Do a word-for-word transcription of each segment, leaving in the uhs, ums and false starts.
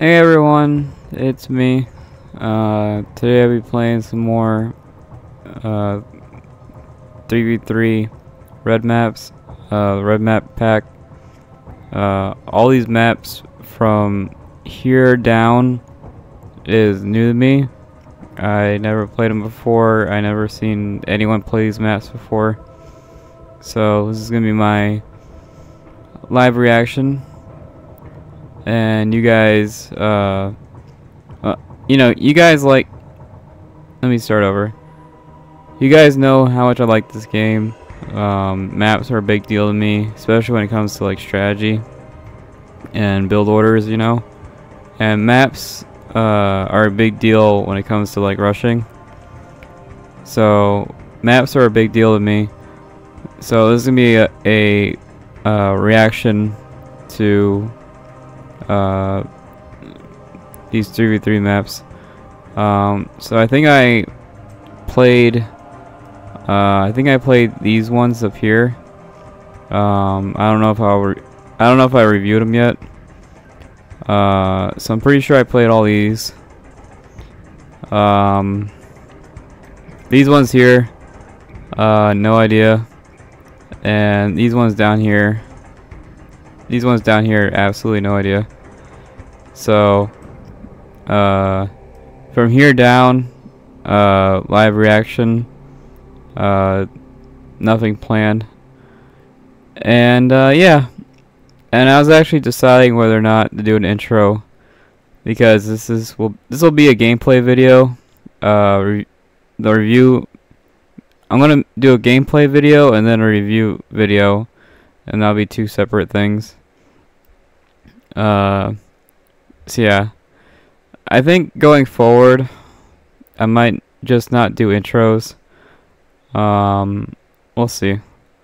Hey everyone, it's me. Uh, today I'll be playing some more uh, three v three red maps, uh, red map pack. Uh, all these maps from here down is new to me. I never played them before. I never seen anyone play these maps before. So this is gonna be my live reaction. And you guys, uh, uh, you know, you guys like, let me start over. You guys know how much I like this game. Um, maps are a big deal to me, especially when it comes to like strategy and build orders, you know. And maps uh, are a big deal when it comes to like rushing. So maps are a big deal to me. So this is gonna be a, a uh, reaction to uh, these three v three maps. Um, so I think I played uh, I think I played these ones up here. um, I don't know if I'll re I don't know if I reviewed them yet. Uh, so I'm pretty sure I played all these. Um, these ones here, uh, no idea. And these ones down here, these ones down here, absolutely no idea. So, uh, from here down, uh, live reaction, uh, nothing planned. And, uh, yeah. And I was actually deciding whether or not to do an intro, because this is, will, this will be a gameplay video. Uh, re the review, I'm gonna do a gameplay video and then a review video, and that'll be two separate things. Uh, so yeah, I think going forward, I might just not do intros. Um, we'll see.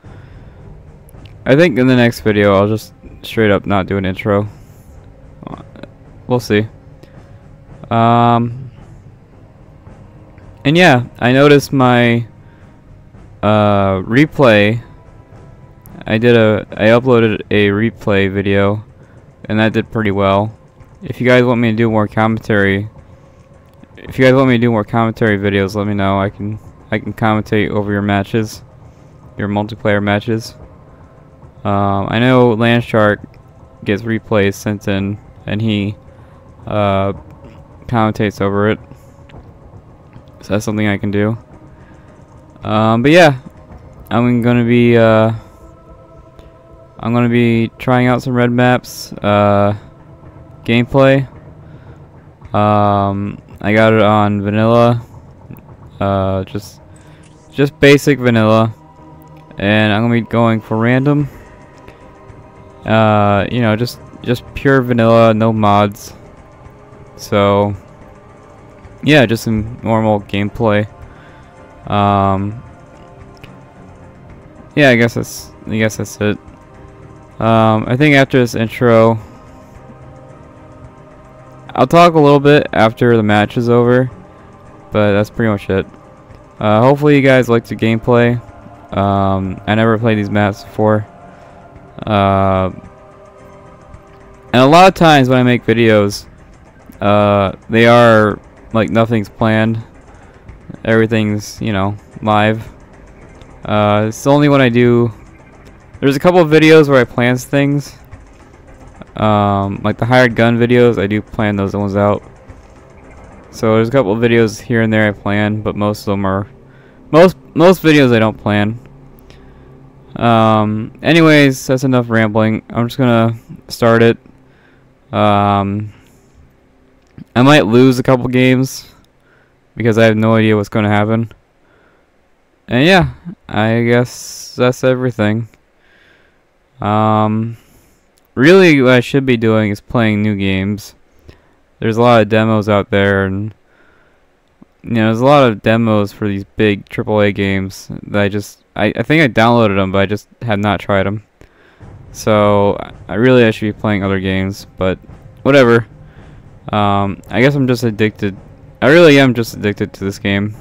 I think in the next video, I'll just straight up not do an intro. We'll see. Um, and yeah, I noticed my uh, replay. I did a, I uploaded a replay video, and that did pretty well. If you guys want me to do more commentary, if you guys want me to do more commentary videos, let me know. I can, I can commentate over your matches, your multiplayer matches. Um, I know Landshark gets replays sent in, and he uh, commentates over it. So that's something I can do. Um, but yeah, I'm gonna be uh, I'm gonna be trying out some red maps. Uh, gameplay. Um, I got it on vanilla. Uh, just just basic vanilla, and I'm gonna be going for random. Uh, you know, just just pure vanilla, no mods. So yeah, just some normal gameplay. Um, yeah, I guess that's I guess that's it. Um, I think after this intro, I'll talk a little bit after the match is over, but that's pretty much it. Uh, hopefully you guys like the gameplay. Um, I never played these maps before. Uh, and a lot of times when I make videos, uh, they are like nothing's planned. Everything's, you know, live. Uh, it's only when I do. There's a couple of videos where I plan things. Um, like the hired gun videos, I do plan those ones out. So there's a couple of videos here and there I plan, but most of them are most most videos I don't plan. Um, anyways, that's enough rambling. I'm just gonna start it. Um, I might lose a couple games because I have no idea what's gonna happen. And yeah, I guess that's everything. Um. Really, what I should be doing is playing new games. There's a lot of demos out there, and you know, there's a lot of demos for these big triple A games that I just, I, I think I downloaded them, but I just have not tried them. So I really I should be playing other games, but whatever. Um, I guess I'm just addicted. I really am just addicted to this game.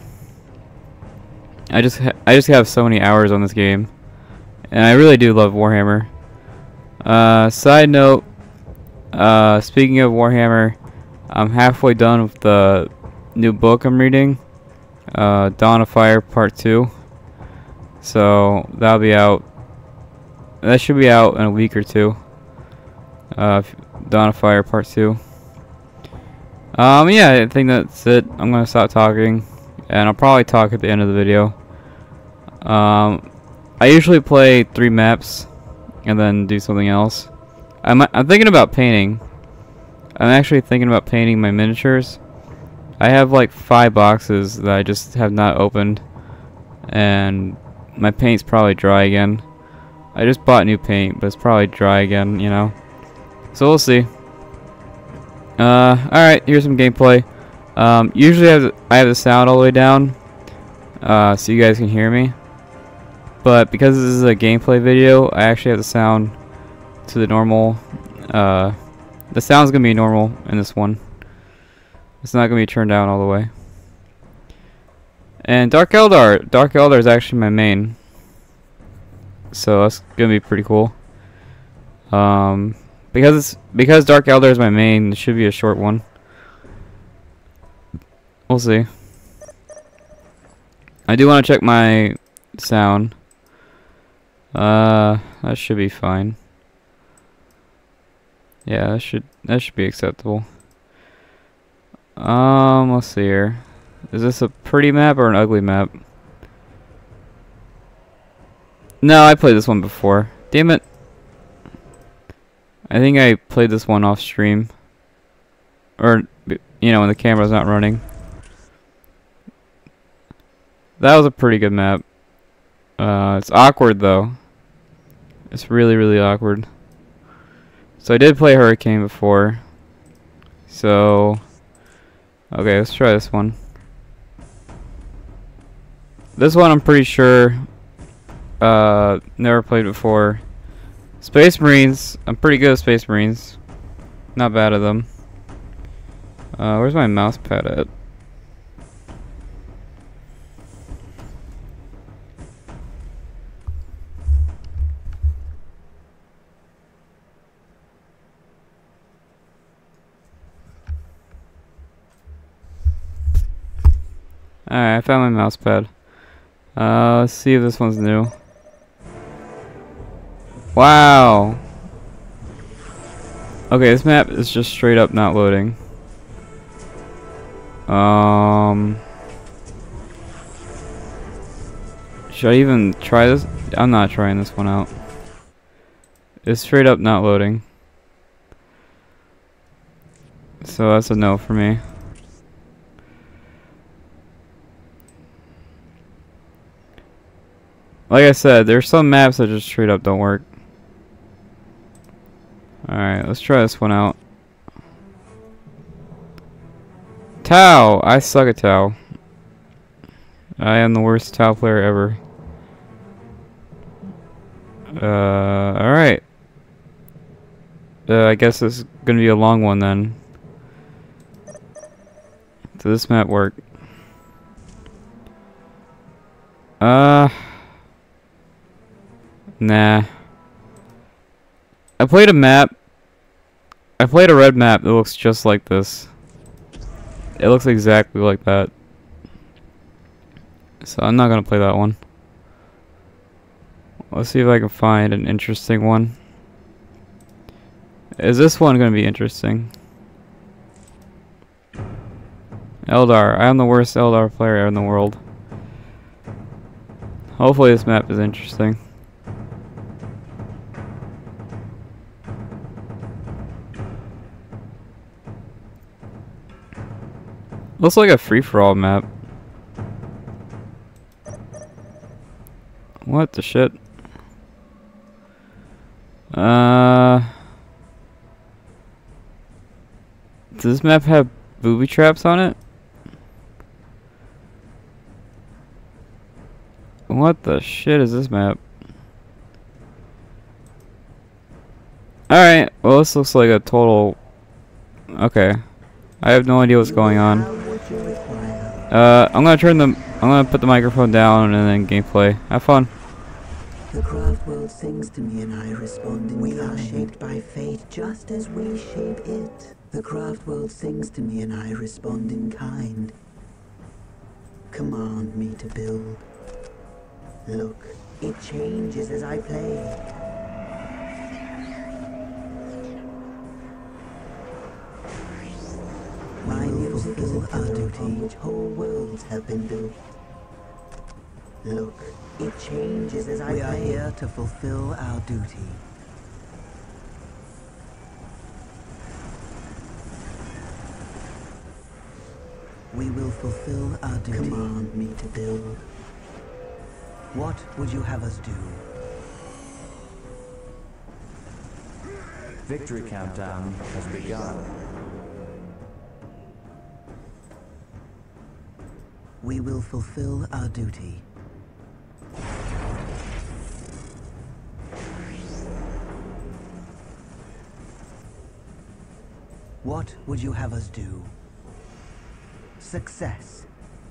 I just, ha I just have so many hours on this game, and I really do love Warhammer. Uh, side note, uh, speaking of Warhammer, I'm halfway done with the new book I'm reading, uh, Dawn of Fire Part two. So that'll be out. That should be out in a week or two. Uh, Dawn of Fire Part two. Um, yeah, I think that's it. I'm gonna stop talking, and I'll probably talk at the end of the video. Um, I usually play three maps and then do something else. I'm I'm thinking about painting. I'm actually thinking about painting my miniatures. I have like five boxes that I just have not opened, and my paint's probably dry again. I just bought new paint, but it's probably dry again, you know. So we'll see. Uh, alright, here's some gameplay. Um, usually I have, the, I have the sound all the way down, uh, so you guys can hear me. But because this is a gameplay video, I actually have the sound to the normal. Uh, the sound's gonna be normal in this one. It's not gonna be turned down all the way. And Dark Eldar, Dark Eldar is actually my main, so that's gonna be pretty cool. Um, because it's, because Dark Eldar is my main, it should be a short one. We'll see. I do want to check my sound. Uh, that should be fine. Yeah, that should that should be acceptable. Um, let's see here. Is this a pretty map or an ugly map? No, I played this one before. Damn it. I think I played this one off stream. Or, you know, when the camera's not running. That was a pretty good map. Uh, it's awkward though. It's really, really awkward. So I did play Hurricane before. So, okay, let's try this one. This one I'm pretty sure, uh, never played before. Space Marines, I'm pretty good at Space Marines. Not bad at them. Uh, where's my mouse pad at? Alright, I found my mouse pad. Uh, let's see if this one's new. Wow! Okay, this map is just straight up not loading. Um... Should I even try this? I'm not trying this one out. It's straight up not loading. So that's a no for me. Like I said, there's some maps that just straight up don't work. Alright, let's try this one out. Tau! I suck at Tau. I am the worst Tau player ever. Uh, alright. Uh, I guess this is gonna be a long one then. Does this map work? Uh... Nah. I played a map. I played a red map that looks just like this. It looks exactly like that. So I'm not gonna play that one. Let's see if I can find an interesting one. Is this one gonna be interesting? Eldar. I am the worst Eldar player in the world. Hopefully this map is interesting. Looks like a free-for-all map. What the shit? Uh, does this map have booby traps on it? What the shit is this map? Alright, well this looks like a total... Okay. I have no idea what's going on. Uh, I'm gonna turn the, I'm gonna put the microphone down and then gameplay. Have fun. The craft will sings to me and I respond in kind. We are shaped by fate just as we shape it. The craft world sings to me and I respond in kind. Command me to build. Look, it changes as I play. My music is a pillar upon which whole worlds have been built. Look, it changes as I play. We are here to fulfill our duty. We will fulfill our duty. Command me to build. What would you have us do? Victory countdown has begun. We will fulfill our duty. What would you have us do? Success.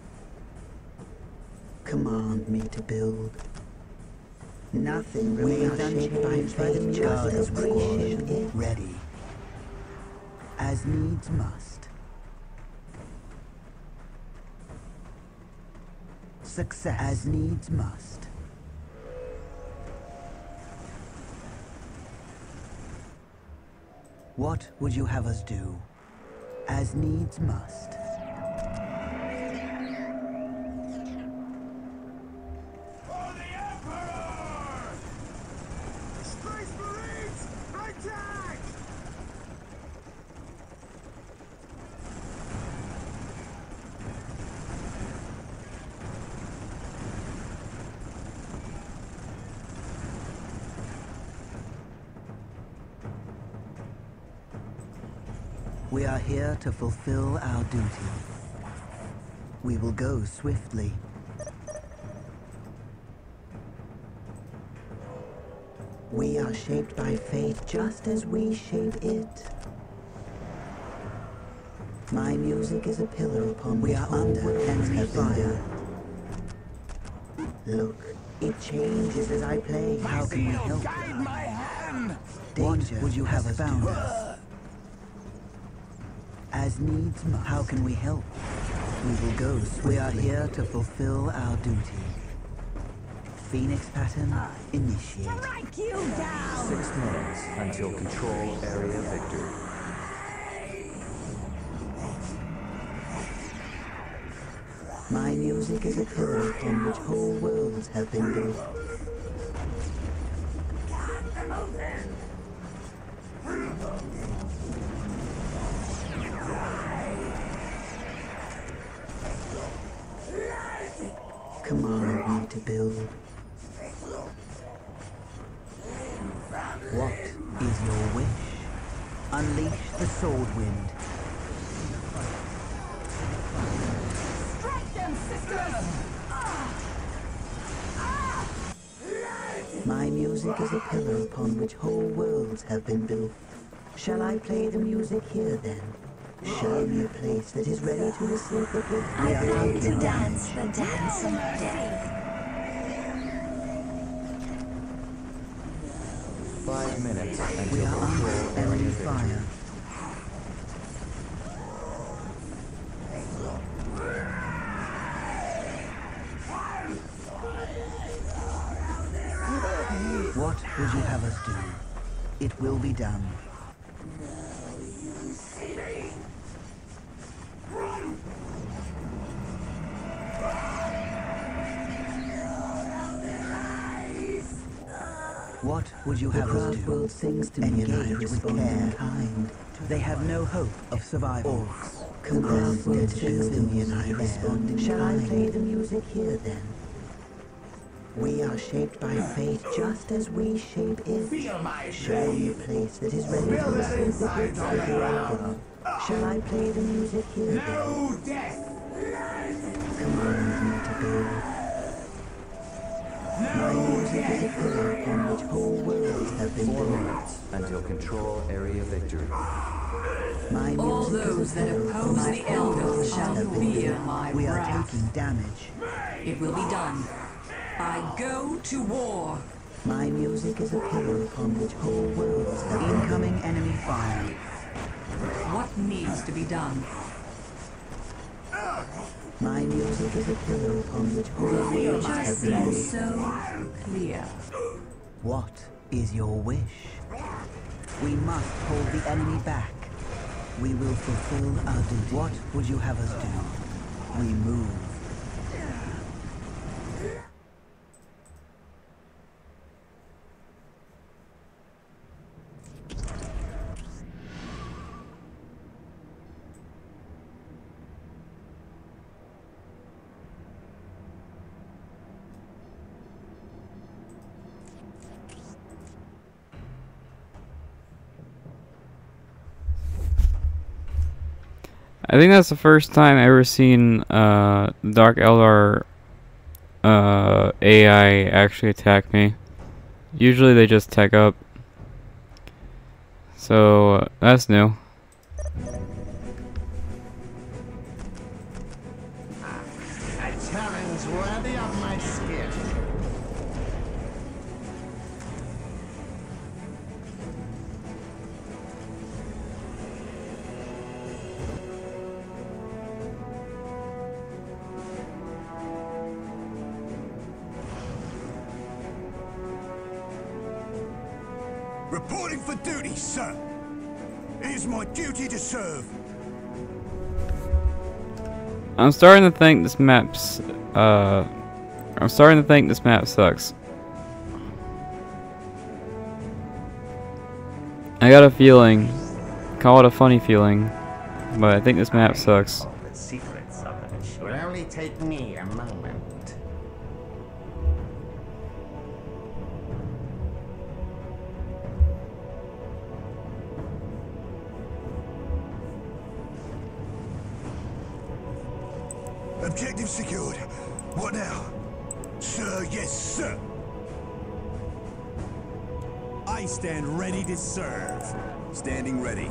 Command me to build. Nothing remains unchanged by fate, just as we shape it. Ready. As needs must. Success. As needs must. What would you have us do? As needs must. For the Emperor! Space Marines, attack! We are here to fulfill our duty. We will go swiftly. We are shaped by fate just as we shape it. My music is a pillar upon which we are under enemy fire. Look, it changes as I play. How can we help? Guide my hand! Danger would you have us found us? As needs must. How can we help? We will go swiftly. We are here to fulfill our duty. Phoenix pattern initiate. Strike you down! Six minutes until control area victory. My music is a pillar upon which whole worlds have been built. Command me to build. What is your wish? Unleash the sword wind. Strike them, sisters! My music is a pillar upon which whole worlds have been built. Shall I play the music here then? Show me a place that is ready to receive the gift. I come to dance the dance of death. Five minutes until We are control under area enemy victory. fire. What would you have us do? It will be done. What would you have us do? The world sings to me and I respond in kind. They have no hope of survival. Orcs, command world sings to me and I respond in kind. Shall I play the music here then? We are shaped by fate just as we shape it. Feel my Show me a place that is ready to receive the gifts of the eldar. Shall I play the music here then? No death! Command me to build. My music is a pillar upon which whole worlds have been Four built. minutes until control area victory. My All music those is a that pillar upon oppose which the whole eldar worlds shall have been fear built. my We are wrath. taking damage. It will be done. I go to war. My music is a pillar upon which whole worlds are. Incoming enemy fire. What needs to be done? My music is a pillar upon which whole worlds Just have seems been. so clear. What is your wish? We must hold the enemy back. We will fulfill our duty. What would you have us do? We move. I think that's the first time I've ever seen uh, Dark Eldar uh, A I actually attack me. Usually they just tech up. So uh, that's new. A challenge worthy of my skill. Reporting for duty, sir. It is my duty to serve. I'm starting to think this map's uh I'm starting to think this map sucks. I got a feeling, call it a funny feeling, but I think this map sucks. The secrets of it will only take me a moment. Objective secured. What now? Sir, yes, sir. I stand ready to serve. Standing ready.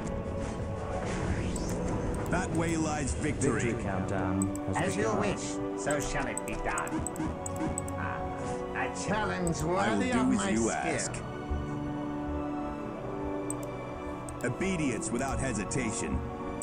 That way lies victory. Victory countdown has As you begun. wish, so shall it be done. Ah, a challenge I will worthy do of as my you skill. ask. Obedience without hesitation.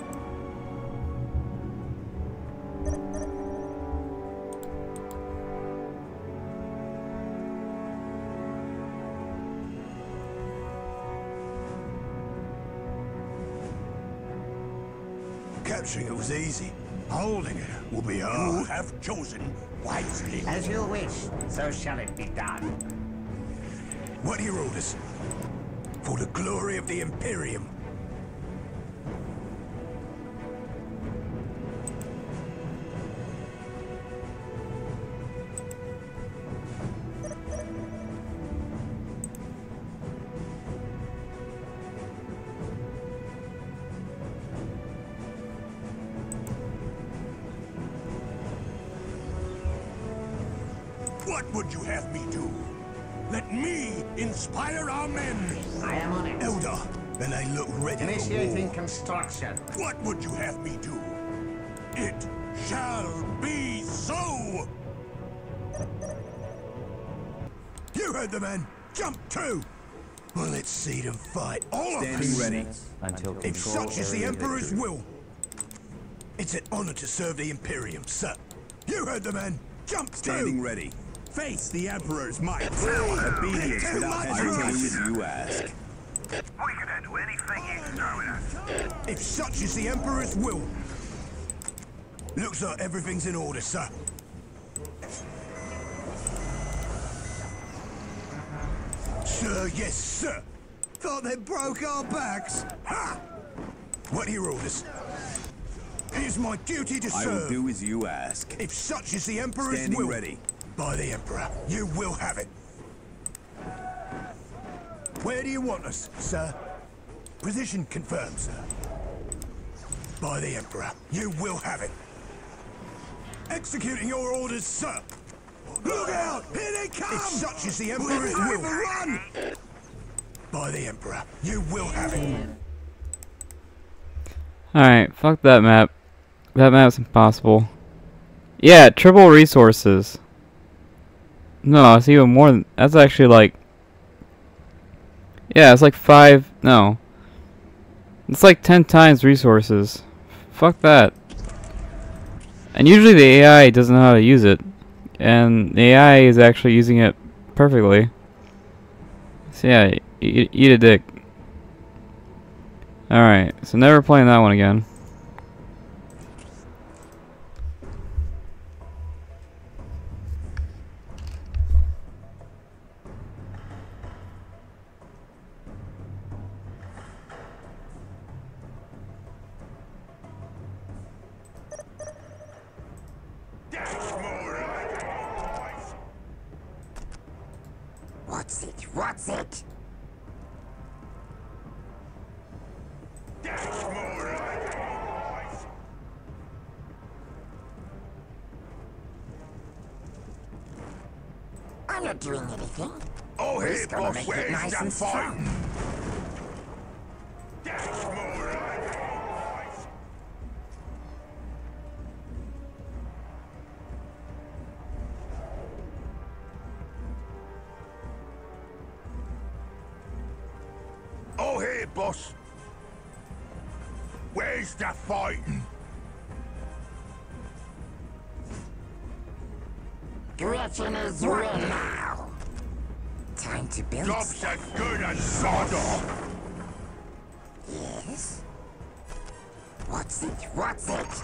Capturing it was easy. Holding it will be hard. You have chosen wisely. As you wish, so shall it be done. What are your orders? For the glory of the Imperium. What would you have me do? Let me inspire our men. I am on it. Eldar, and they look ready Initiating for war. construction. What would you have me do? It shall be so! You heard the man. Jump to! Well, let's see them fight. All Standing of us. ready until If control such is the area Emperor's victory. will. It's an honor to serve the Imperium, sir. You heard the man. Jump Standing to! ready. Face the Emperor's might. Obedience Too without much hesitation rush. as you ask. We can handle anything you throw at us. If such is the Emperor's will. Looks like everything's in order, sir. Sir, yes, sir. Thought they broke our backs. Ha! What are your orders? It is my duty to I serve. will do as you ask. If such is the Emperor's Standing will. ready. By the Emperor, you will have it. Where do you want us, sir? Position confirmed, sir. By the Emperor, you will have it. Executing your orders, sir. Look out! Here they come! If such is the Emperor's will. Run! By the Emperor, you will have it. Alright, fuck that map. That map's impossible. Yeah, triple resources. No, it's even more than... That's actually like... Yeah, it's like five... No. It's like ten times resources. Fuck that. And usually the A I doesn't know how to use it. And the A I is actually using it perfectly. So yeah, eat, eat a dick. Alright, so never playing that one again. What's it? What's it? I'm not doing anything. Oh, Who's here, gonna boss. make it Where's nice the and strong? fighting? Oh, here, boss. Where's the fighting? Gretchen is real now. Time to build Job's stuff. as good as sod off. Yes? What's it? What's it?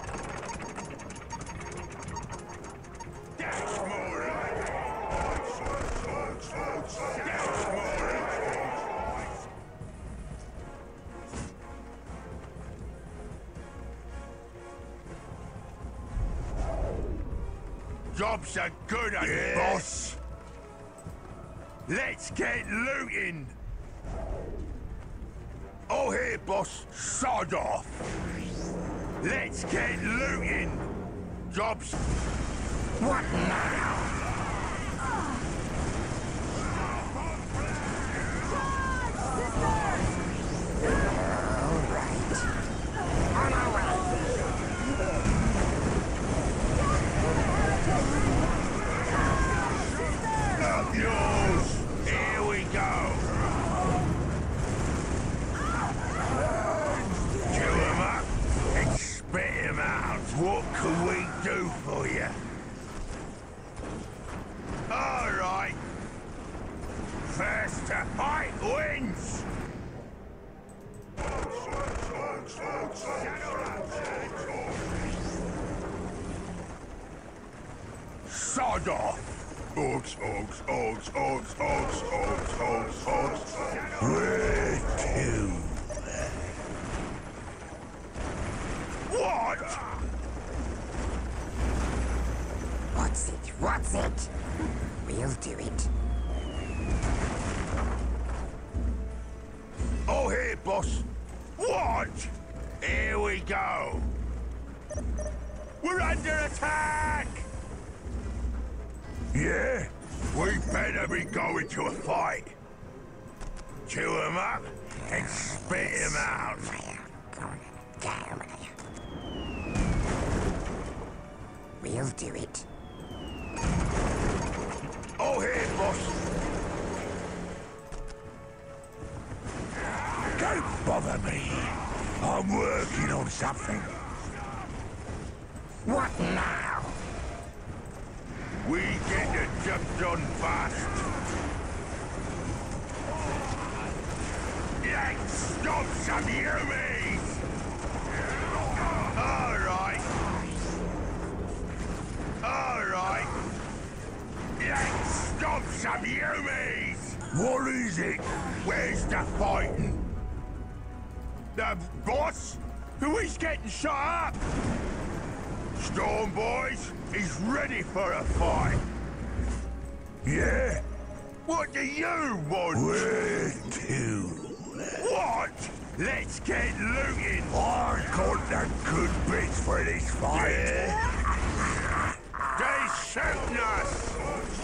Job's a good one, boss. Let's get looting. Oh, here, boss. Sod off. Let's get looting. Job's... What now? All right. On our way. Up yours. Here we go. Chew him up and spit him out. What can we do for you? All right. First to fight wins. Sod off. Oaks, oaks, oaks, oaks, oaks, oaks, oaks, oaks. Where to? What? What's it? What's it? We'll do it. Oh, here, boss. What? Here we go. We're under attack! Yeah? We better be going to a fight. Chew him up and spit him out. We'll do it. Oh, here, boss. Don't bother me. I'm working on something. What now? We get the job done fast. Let's stop some humans! All right. All right. Let's stop some humans! What is it? Where's the fighting? The boss? Who is getting shot up? Storm boys, he's ready for a fight. Yeah? What do you want? Where to? What? Let's get looting. I got the good bits for this fight. Yeah? They shooting us.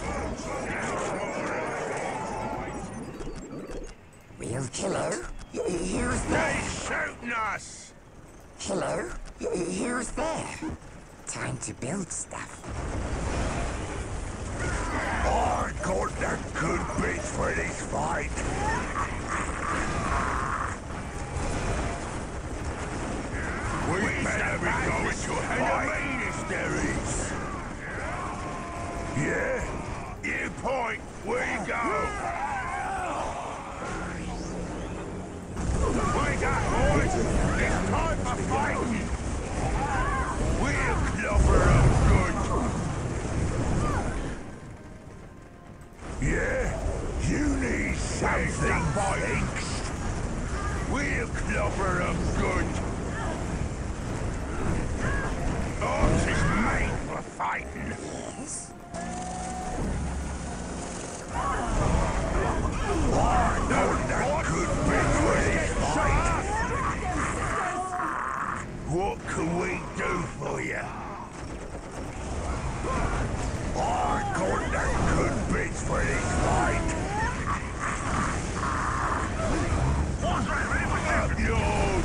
We'll hello? Who's there? They shooting us. Hello? Who's there? Time to build stuff. I got the good bits for this fight. We better be going to a fight. There is. Yeah? You point. Where you go? Wake up, boys! It's time for fighting! We'll clobber them good! Yeah? You need something fixed? We'll clobber them good! Ours is made for fighting! Yes? Oh, no, that could be really fight! What can we do for you? I got the good bits for this fight! Up yours!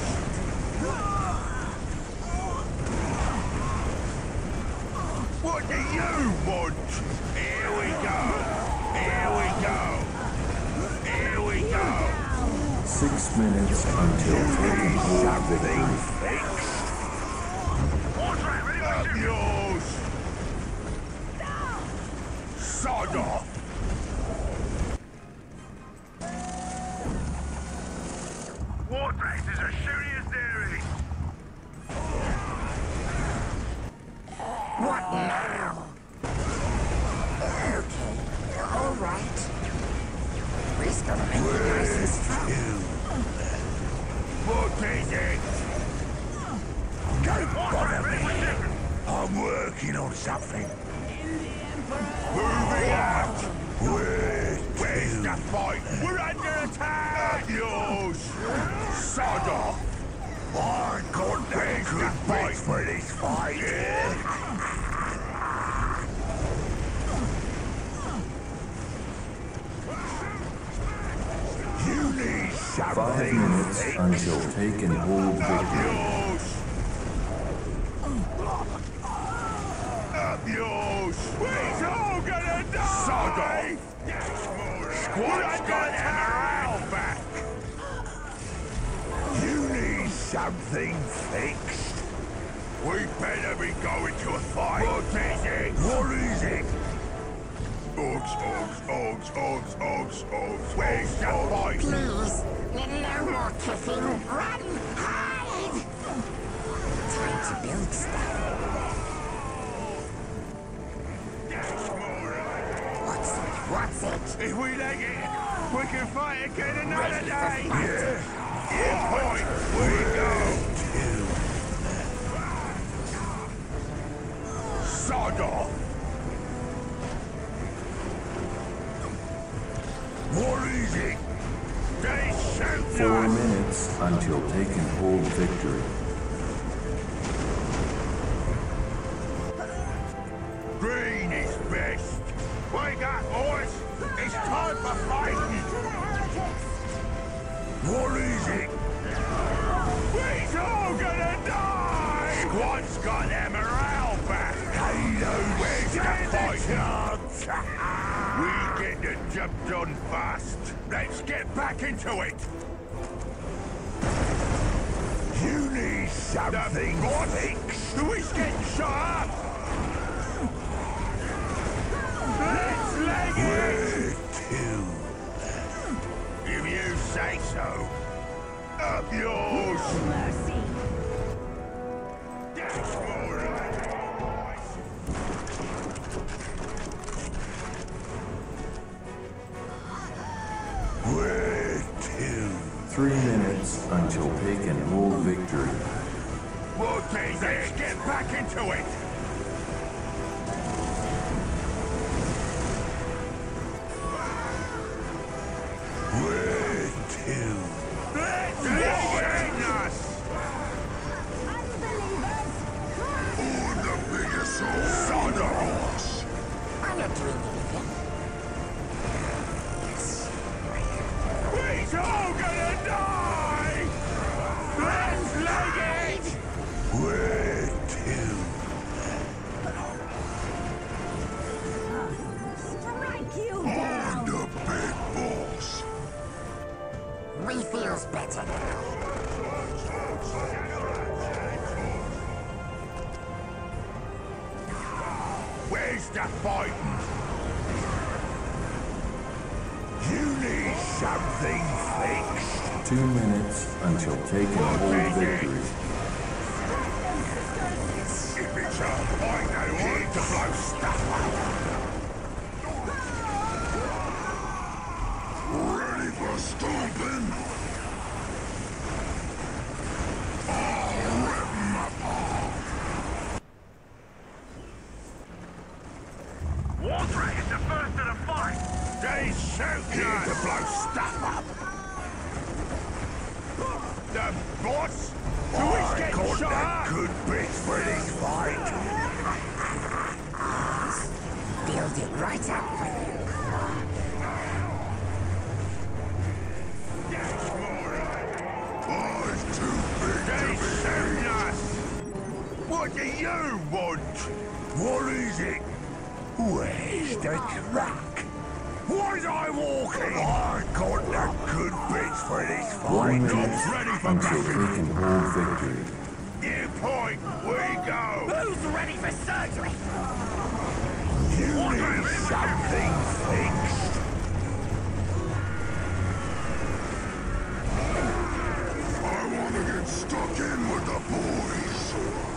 What do you want? Here we go! Here we go! Here we go! Six minutes until taking hold of victory. Fixed. Up yours! Sod off! Wardrax is a shooting theory! What now? Okay, all right. We're gonna make it nice and strong. What is it? Don't bother me! I'm working on something. Moving out! Where Where's the fight? We're under attack! Up yours! Sod off! I got that good fight for this fight! You need something Five minutes fixed. until taking hold Up victory. yours! Up yours! We're all gonna die! Sod off! Squad's got their morale back! You need something fixed? We better be going to a fight! What is it? What is it? Ogs, ogs, ogs, ogs, ogs, ogs. Where's the fight? Please, no more kissing. Run, hide! Time to build stuff. What's it? What's it? If we leg it, we can fight again another Ready for day! fight. Yeah! Yeah, point! We go! Sod off! What is it? They shoot Four us! minutes until taking hold victory. Green is best! Wake up, boys! It's time for fighting! What is it? We're all gonna die! Squad's got their morale back! Halo, where's the fight? We get the job done fast. Let's get back into it! You need something fixed! Who's getting shot up? Let's leg it! Where to? If you say so. Up yours! Mercy. That's more like it, boys. Where to? Three minutes until taking hold victory. What is it? Let's get back into it! Where to? Let's leg us! Unbelievers. All the biggest sodos! I'm not doing anything. Yes, right here. We're all gonna die! Let's leg it! Where to? Strike you We feels better now. Where's the fighting? You need something fixed. Two minutes until taking whole victory. If it's a fight, I need to blow stuff up. Ready for stomping? I'll rip 'em apart. War Dragon's the first of the fight. They shoot here to blow stuff up. The boss? Who's getting shot? Good bits for this fight. Build it right up for you. Oh, it's too big to be. Us. What do you want? What is it? Where's the truck? Was I walking? I got the good bits for this One fight. minute Ready for until battle. taking whole victory. You point, we go. Who's ready for surgery? You need something fixed. I want to get stuck in with the boys.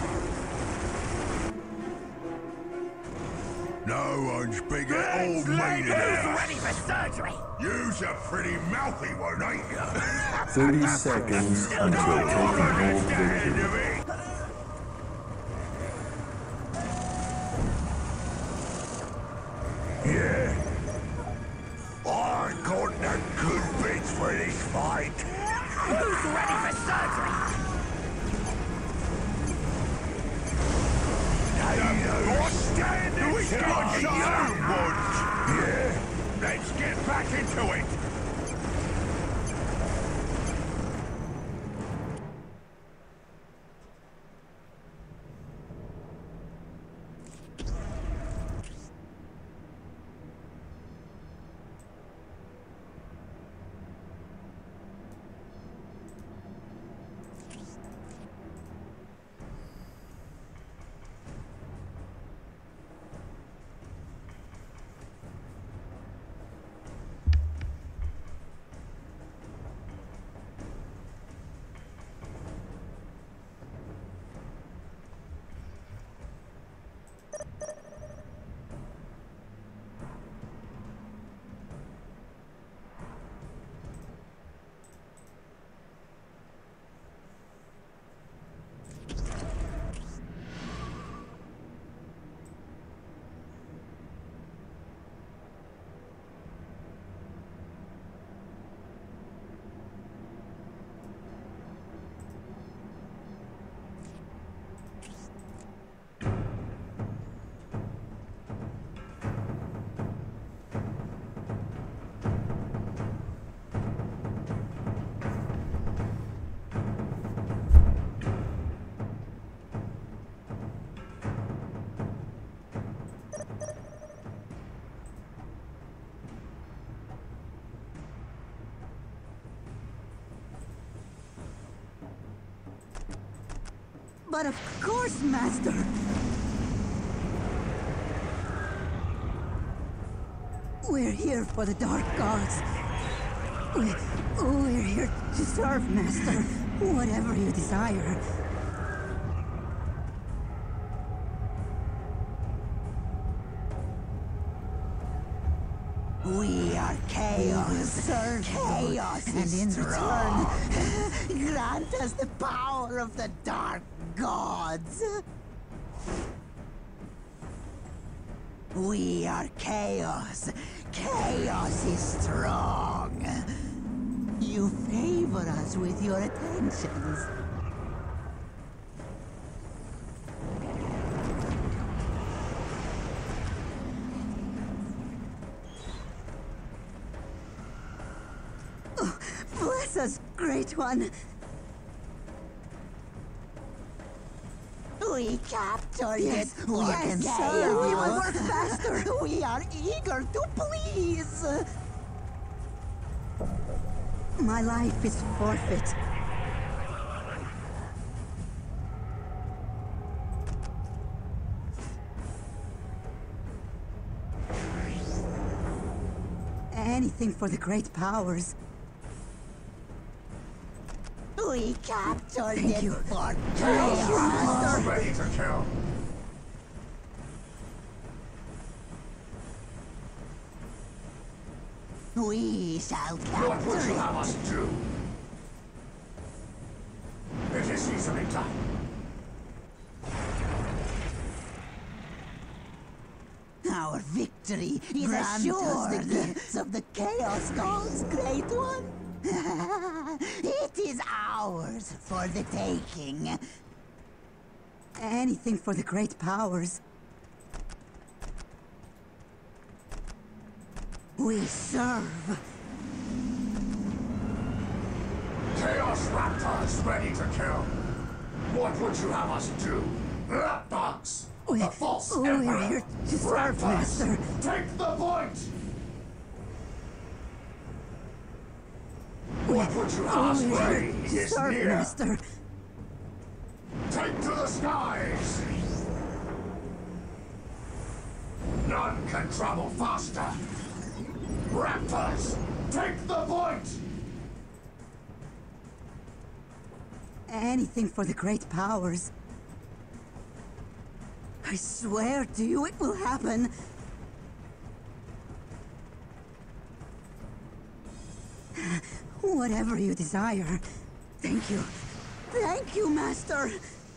No one's big at all meaning Who's it. ready for surgery? You's a pretty mouthy one, ain't you? Thirty seconds until taking whole victory. Yeah. I got the good bits for this fight. Who's ready for surgery? What's standing? What do you want? Yeah. Let's get back into it. But of course, Master! We're here for the Dark Gods. We, we're here to serve, Master. Whatever you desire. We are chaos. We will serve chaos, and in return, grant us the power of the Dark Gods. We are chaos. Chaos is strong. You favor us with your attentions. Oh, bless us, Great One. We captured yes, it. We yes, can yes, serve you. We will work faster. We are eager to please. My life is forfeit. Anything for the great powers. We captured Thank it you. for Chaos ready to kill. We shall What would capture you have it. us do? It is easily done. Our victory is Grant us assured. the gifts of the Chaos Gods, Great One. It is ours for the taking. Anything for the great powers. We serve. Chaos Raptors ready to kill. What would you have us do? Lapdogs! We- The false we're emperor! here to serve, Raptors, Master. take the point! What would you have us pray is Serve, near? Master. Take to the skies! None can travel faster! Raptors, take the point! Anything for the great powers. I swear to you it will happen. Whatever you desire. Thank you. Thank you, Master.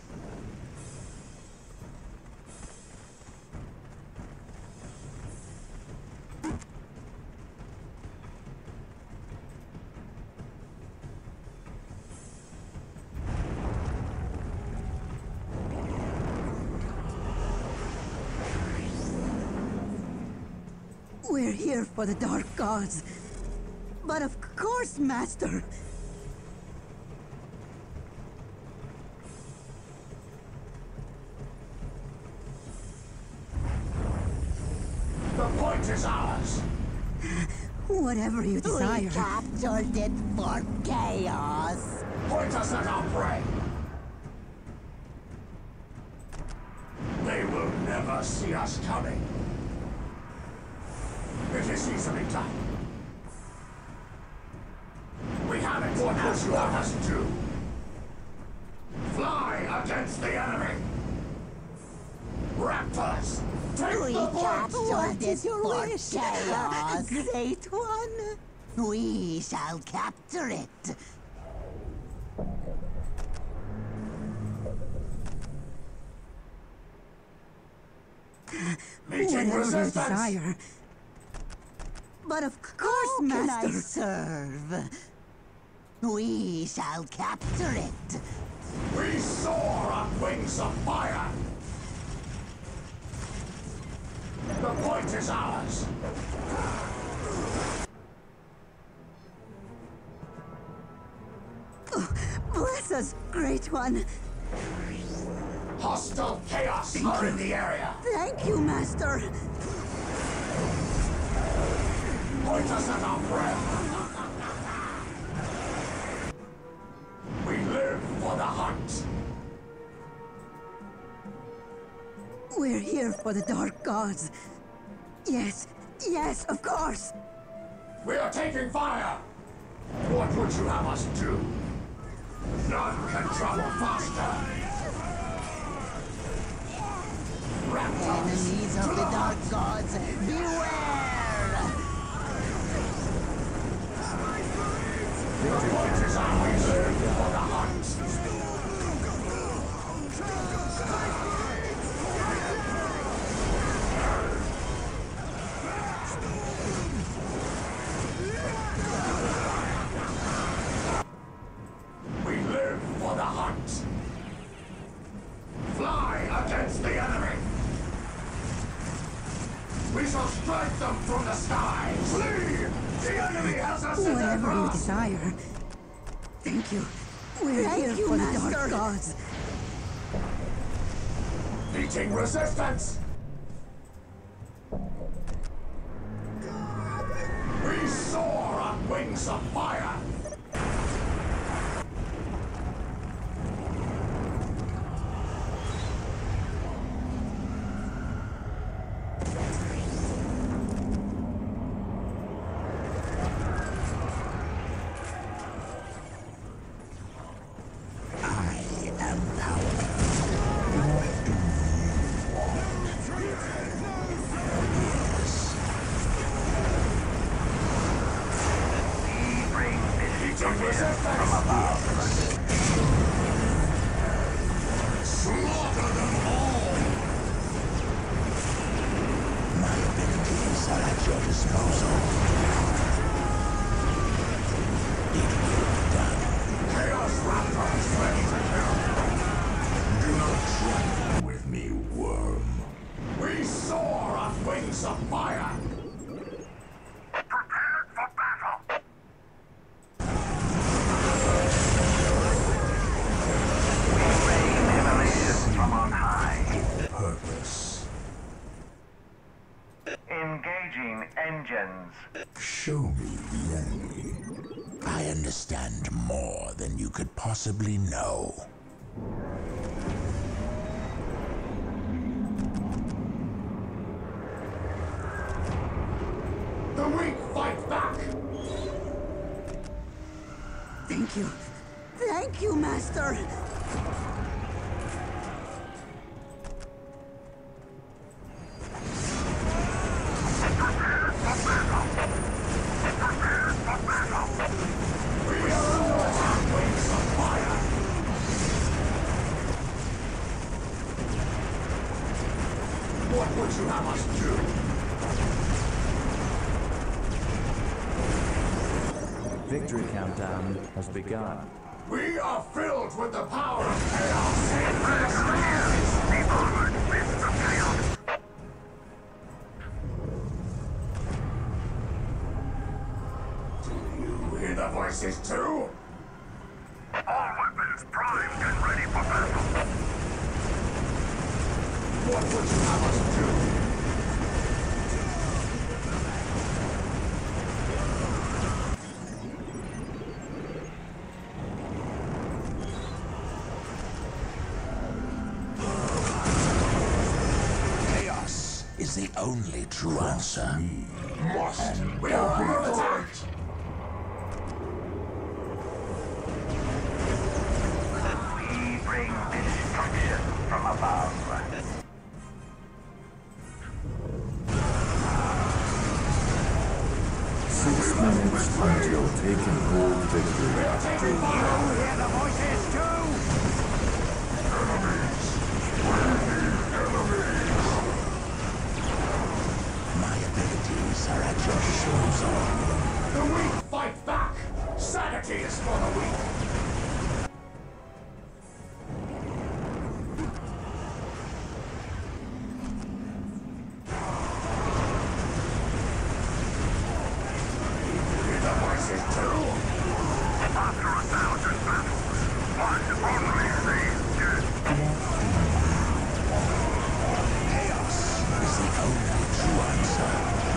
We're here for the Dark Gods. But of course, Master. The point is ours! Whatever you We desire. captured it for chaos. Point us at our prey! They will never see us coming. It is easily done. We have it. What would you have us do? Fly against the enemy! Raptors, take We the point! captured it your for wish? chaos. Great One. We shall capture it. Meeting Whatever you resistance! desire. But of course, How can I Master. serve? We shall capture it. We soar on wings of fire! The point is ours! Bless us, Great One. Hostile chaos are in the area! Thank you, Master. Point us at our prey! We live for the hunt! We're here for the Dark Gods. Yes, yes, of course. We are taking fire! What would you have us do? None can travel faster! Raptors! Enemies of the Dark Gods, beware! The point is ours! We live for the hunt! We live for the hunt! Fly against the enemy! We shall strike them from the sky! Flee! The enemy has us in their Whatever you grasp! desire. Thank you. We're Thank here you, for the Master. Dark Gods. Meeting resistance! We soar on wings of fire! execution from above. Slaughter them all! My abilities are at your disposal. It will be done. Chaos Raptors ready to kill! Do not trifle with me, worm. We soar on wings of fire! Prepared for battle! We rain emanation from on high. Purpose. Engaging engines. Show me the enemy. I understand more than you could possibly know. The weak fight back! Thank you. Thank you, Master. What would you have us do? Victory countdown has begun. We are filled with the power of chaos! Do you hear the voices too? All weapons primed and ready for battle. What would you have us do? Chaos is the only true answer. Must! We are being attacked! We bring destruction from above. Six minutes until taking hold victory. You hear the voices too? My abilities are at your disposal. The weak fight back! Sanity is for the weak! Hear the voices too? After a thousand battles, one only saves death. Chaos is the only true answer.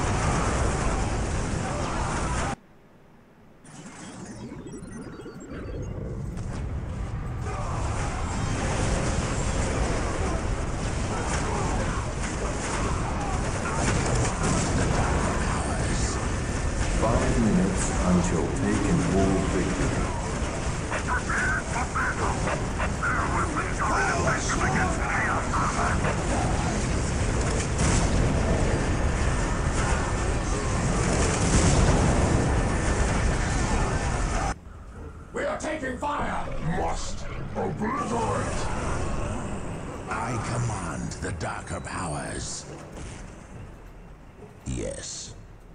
Five minutes until taking hold victory. Prepare for battle. Their weapons are effective against chaos combat. We are taking fire! Must obliterate! I command the darker powers. Yes.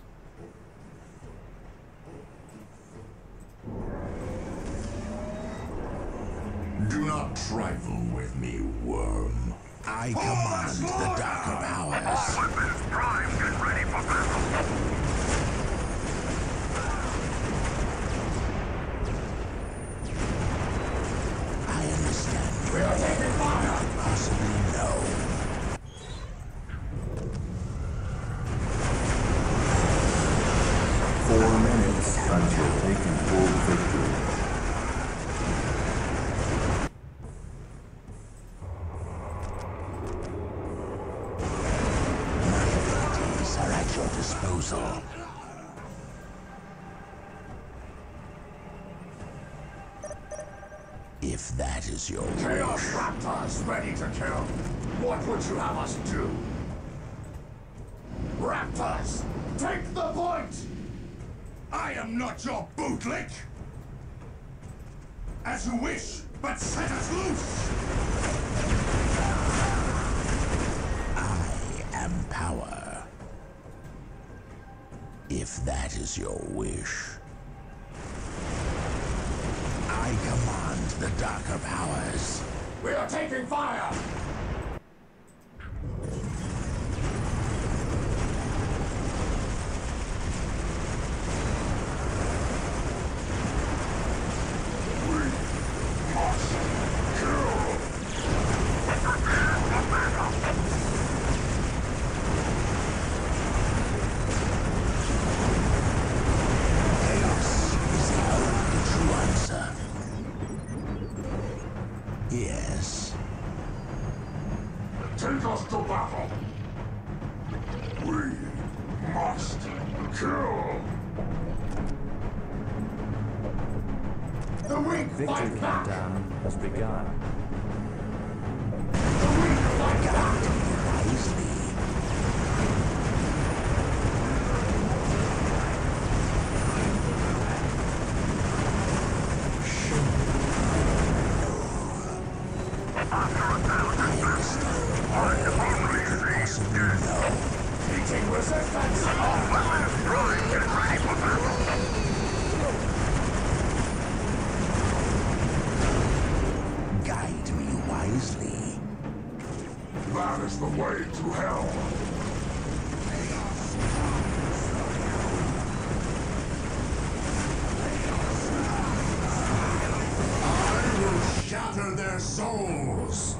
Do not trifle with me, worm. I command the darker powers. Weapons primed and ready for battle. I understand We are taking fire! possibly know. Four minutes until taking hold victory. My abilities are at your disposal. If that is your Chaos wish. Raptors ready to kill! What would you have us do? Raptors, take the point! I am not your bootlick! As you wish, but set us loose! I am power. If that is your wish. I command the darker powers. We are taking fire! Yes. Take us to battle! We must kill! The weak Victory fight back! countdown has begun. The weak fight back! Wisely. Meeting resistance! Guide me wisely. That is the way to hell! I will shatter their souls!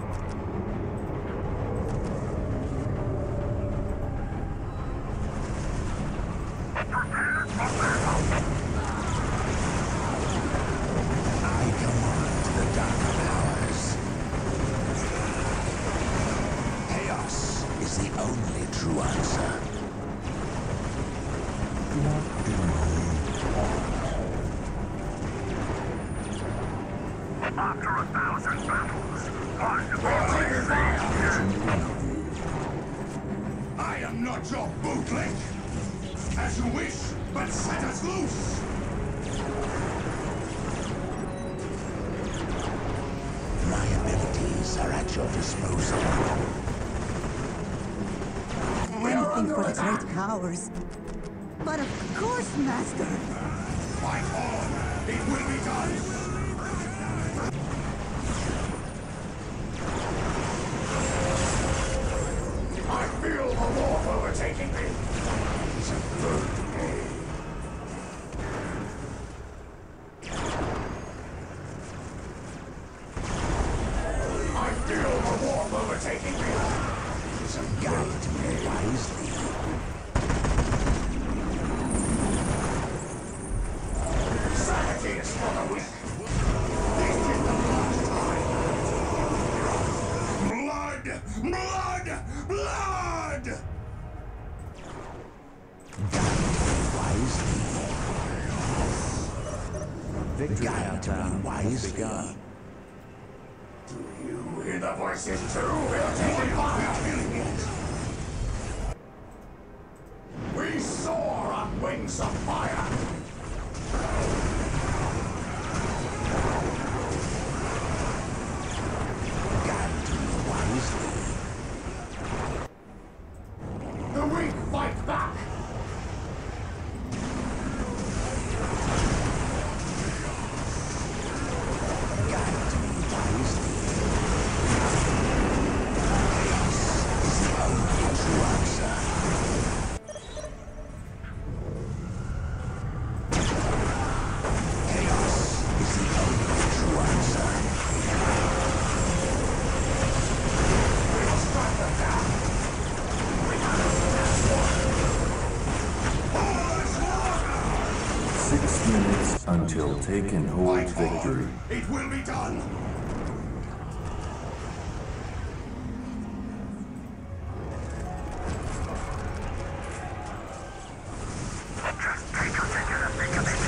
I command the darker powers. Chaos is the only true answer. What do After a thousand battles, I am not your bootleg! As you wish, but set us loose! My abilities are at your disposal. Anything for the great powers. But of course, Master. Fight on! It will be done! I feel the warp overtaking me! It's a good day. I feel the warp overtaking me! So guide me wisely. Sanity is for the weak! This is the last time! Blood! Blood! Blood! Wisely. Victory Guide countdown me has wisely. begun. Do you hear the voices too? We're taking fire! We soar on wings of fire! Guide me wisely. The weak fight back! Guide me wisely. Chaos is the only true answer. Chaos is the only true answer. We will strike them down! Six minutes until taken hold victory. It will be done! Just take a second and think of it.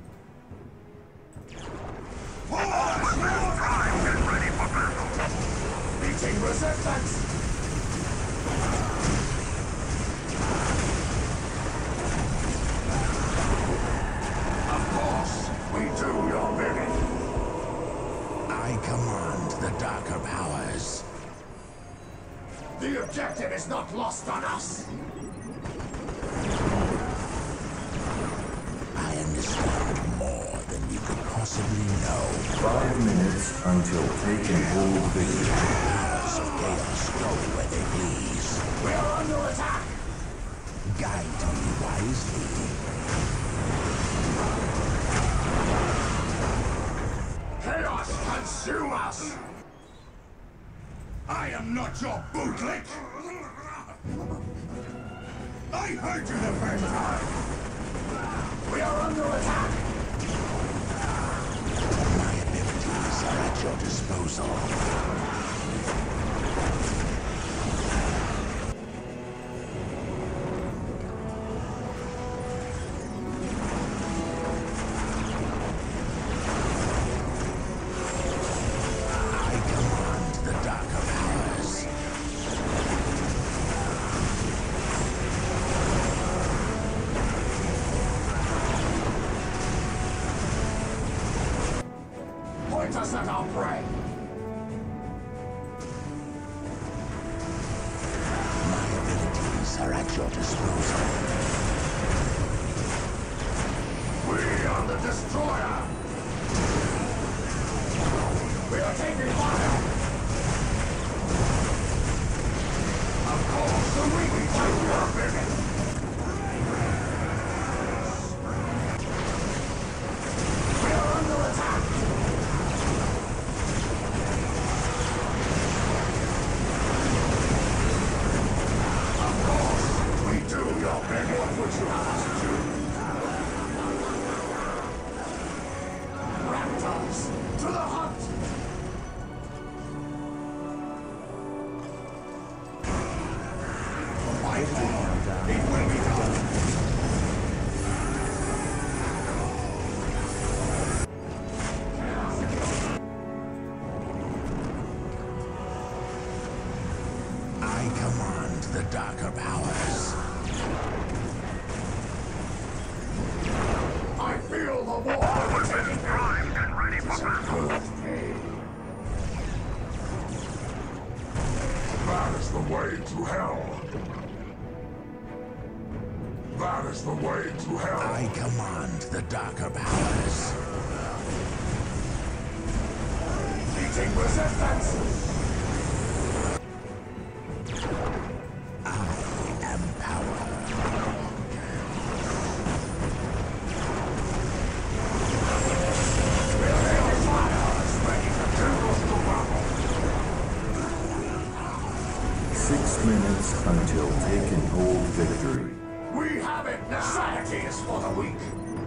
Pause! More time! Get ready for battle! Meeting resistance! Of course, we do your bidding. I command the darker powers. The objective is not lost on us. I understand more than you could possibly know. Five minutes until taking hold victory. Powers of chaos go where they please. We are under attack! Guide me wisely. Chaos consume us! I am not your bootlick! I heard you the first time! We are under attack! My abilities are at your disposal. I command the darker powers. Point us at our prey! My abilities are at your disposal. We are the destroyer! We are taking fire! Of course, the weak fight your bidding! We are under attack! Of course, we do your bidding. What would you have us do? Raptors, to the hunt! Fight on! It will be done! I command the darker powers. I feel the war taking primed and ready for battle. That is the way to hell. That is the way to hell. I command the darker powers. Meeting resistance. I am power. Six minutes until taking hold victory. We have it now. Sanity is for the weak.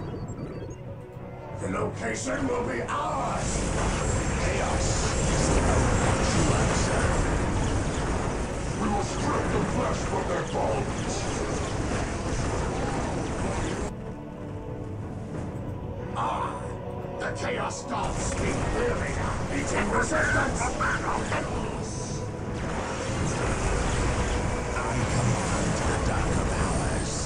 The location will be ours. Chaos is the only true answer. We will strip the flesh from their bones. Ah, the chaos gods speak clearly now. Meeting resistance. I command the darker powers.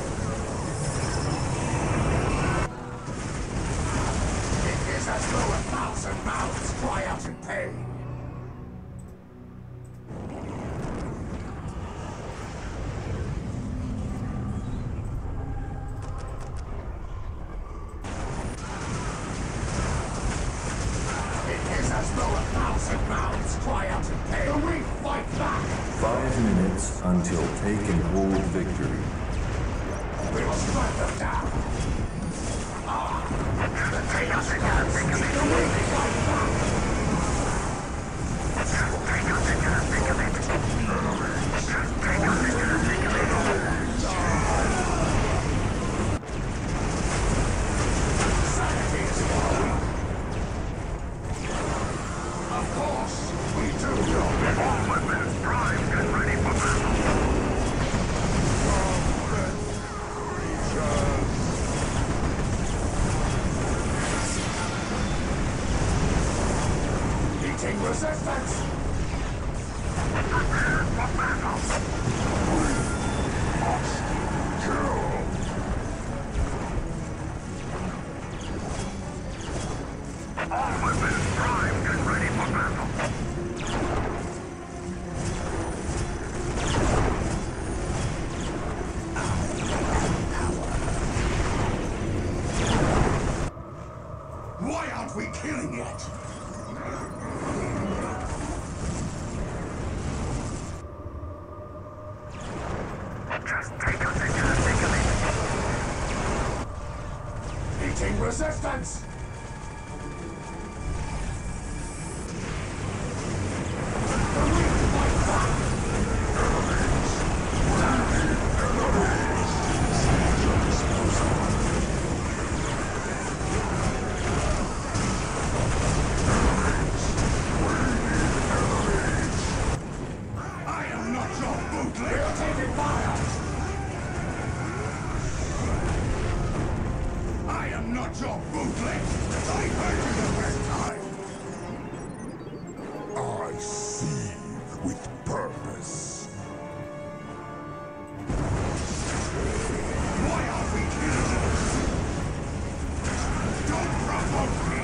It is as though a thousand mouths cry out in pain. It is as though a thousand mouths cry out in pain. We fight back. Five minutes until taking hold victory. We will strike them down. Ah, the chaos gods speak. The weak fight back. Sanity is for the weak. Of course, we do your bidding. All weapons primed and ready for battle. Meeting resistance. Why aren't we killing it? Just take us into the thick of it. Meeting resistance! Your bootleg! I heard you the first time! I seethe with purpose. Why are we killing us? Don't provoke me!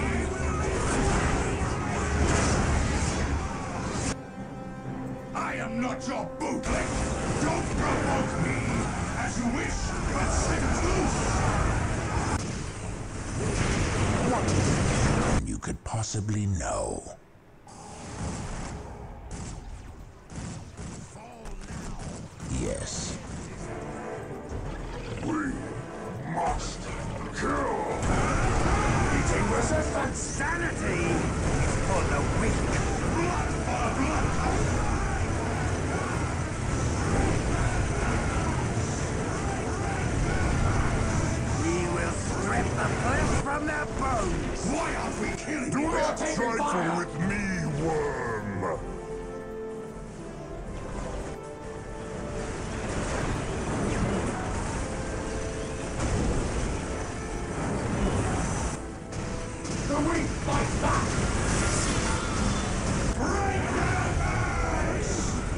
I am not your bootleg! Don't provoke me! As you wish, but set us loose! You could possibly know. Yes. We must kill! Meeting resistance! Sanity is for the weak! Blood for blood! We will strip the flesh from their bones! Why aren't we killing Do you? not trifle with me, worm! The weak fight back! Break their backs!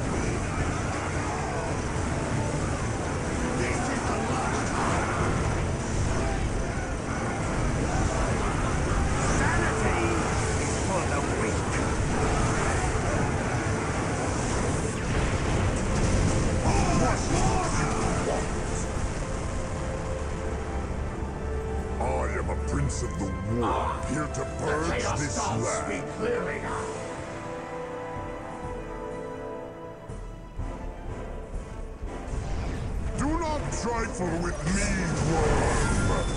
This is the last time! Sanity is for the weak! I am a prince of the war, here to purge this land. Speak clearly now! Do not trifle with me, worm!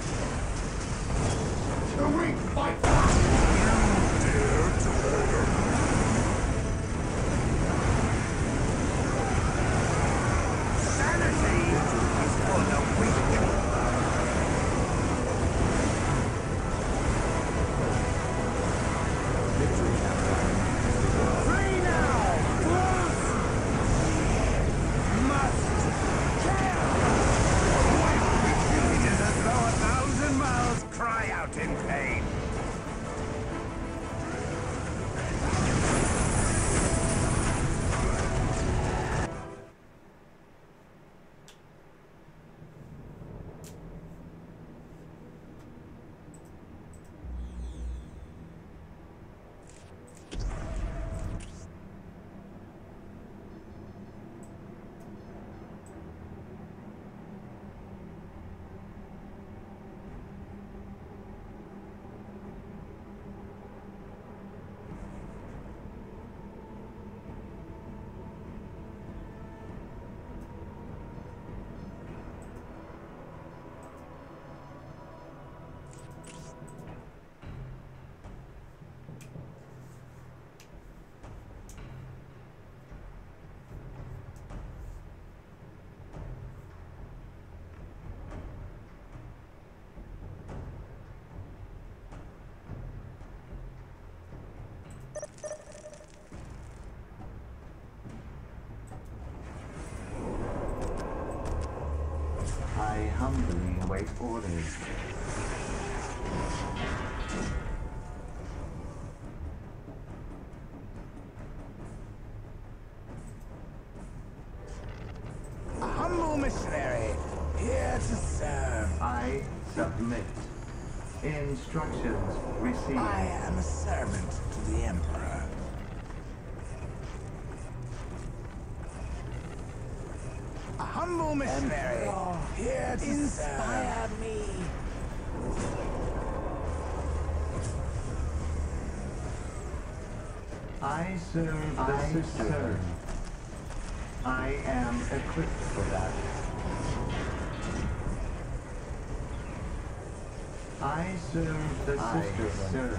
The weak fight back! You dare to order me? Sanity is for the weak! Free now! Close! Must kill! It is as though a thousand mouths cry out in pain. I humbly await orders. Submit. Instructions received. I am a servant to the Emperor. A humble missionary, here to inspire me. I serve the I sister. Serve. I am equipped for that. I serve the I sister. Serve.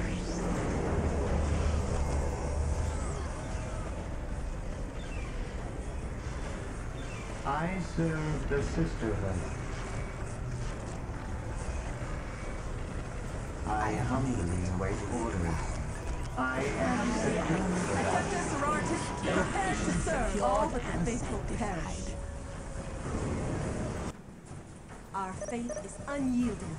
I serve the sisterhood. I humbly await orders. I am equipped for that. Prepared to serve all but the faithful perish. Our faith is unyielding.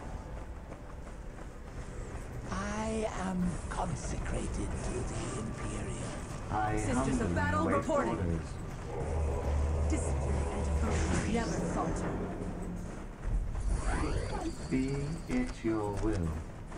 I am consecrated to the Imperium. I Sisters of battle await reporting. orders. Discipline and devotion never falter. Be it your will.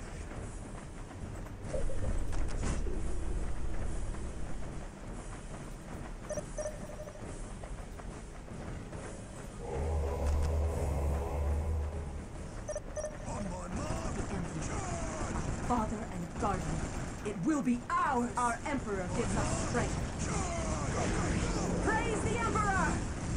Father and guardian, it will be ours. Our Emperor gives us strength. Praise the Emperor!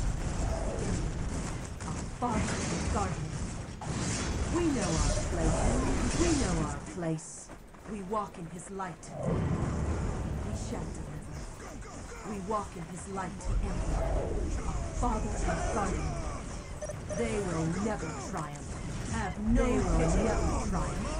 Our Father and guardian, we know our place. We know our place. We walk in His light. We shall deliver. We walk in His light, the Emperor. Our Father and guardian, they will never triumph. Have no they will never triumph.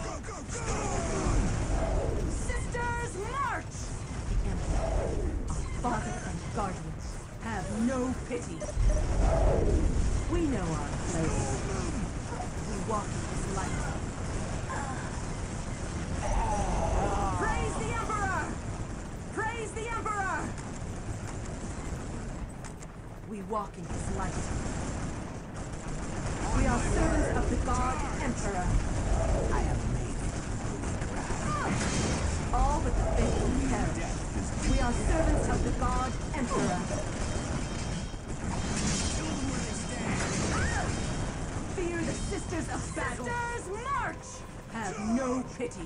Sisters, march! The Emperor, our Father and guardian, have no pity. We know our place. We walk in His light. Praise the Emperor! Praise the Emperor! We walk in His light. We are servants of the God Emperor. I have made all but the faithful perish. We are servants of the God Emperor. Fear the sisters of battle. Sisters, march! Have no pity.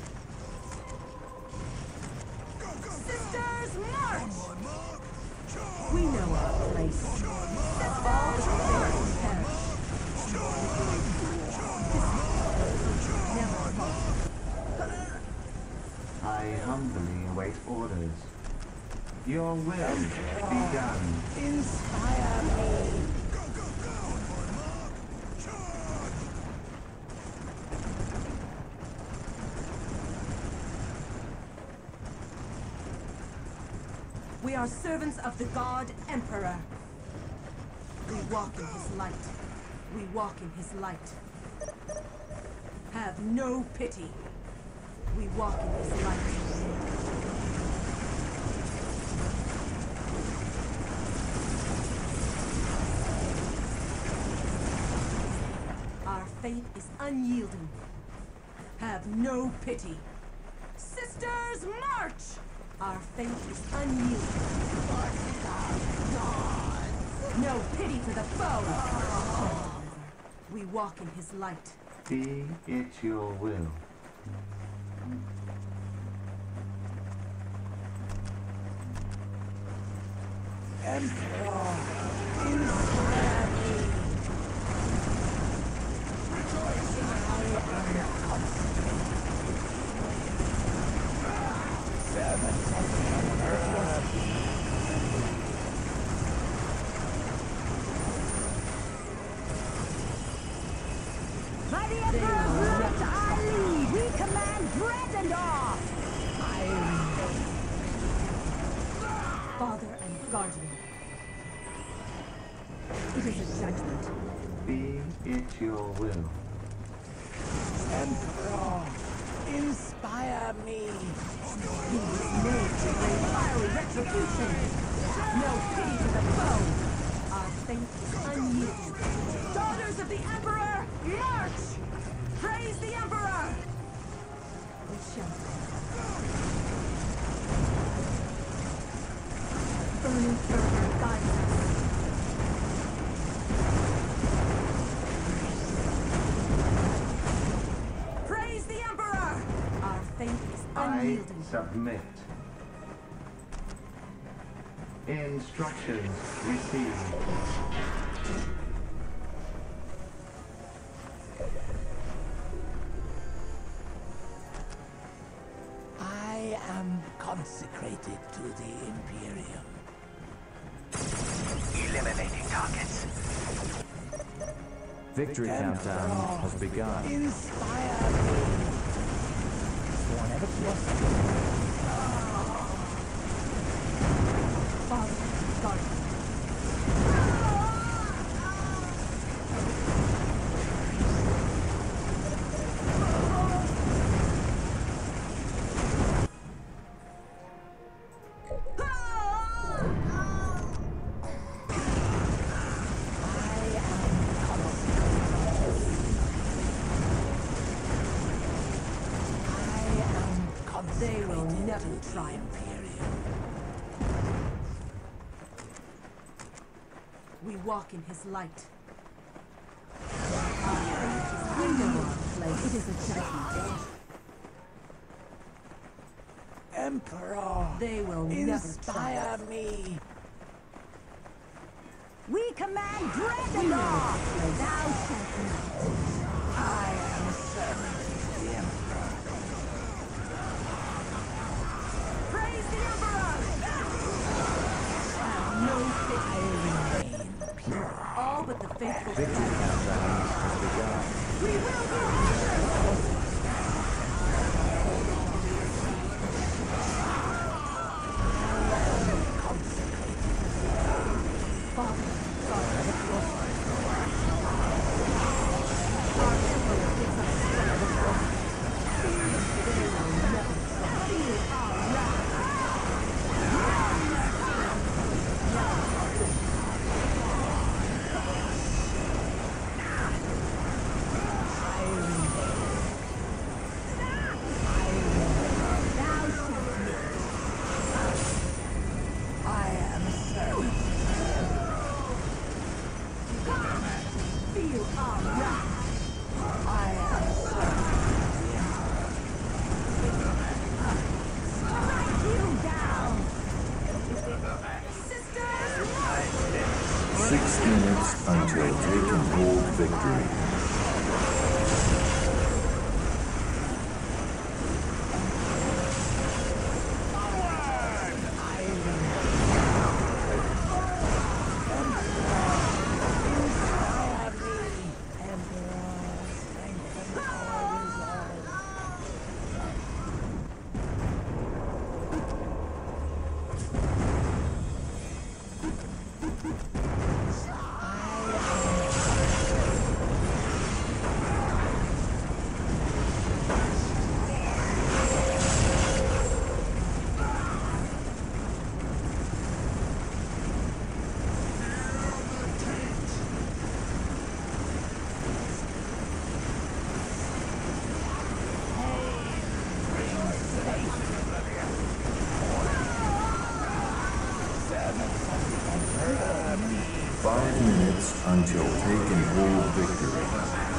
Sisters, march! We know our place. All but the faithful perish. Never fall. I humbly await orders. Your will be done. Inspire me. We are servants of the God Emperor. We walk in His light. We walk in His light. Have no pity. We walk in His light. Our faith is unyielding. Have no pity. Sisters, march! Our faith is unyielding. No pity for the foe! We walk in His light. Be it your will. Emperor, inspire me. Rejoice in I am consecrated. Servants of the Emperor. By the Emperor's light I lead. We command Brandendorf. I remain. Father and guardian. It is a judgment. Be it your will. Emperor, inspire me. He was made to bring fiery retribution. No pity to the foe. Our faith is unyielding. Daughters of the Emperor, march! submit. Instructions received. I am consecrated to the Imperium. Eliminating targets. Victory countdown has begun. Inspire me. Sworn ever trust. Father, guard. They will never triumph. We walk in his light. We know our place. It is a judgment. Emperor, they will inspire never triumph. me. We command Dragonor! Thou shalt not. I am a servant of the Emperor. Praise the Emperor! No pity. All but the faithful. Victory countdown has begun. We will be honored! Six minutes until taking hold victory. Five minutes until taking hold victory.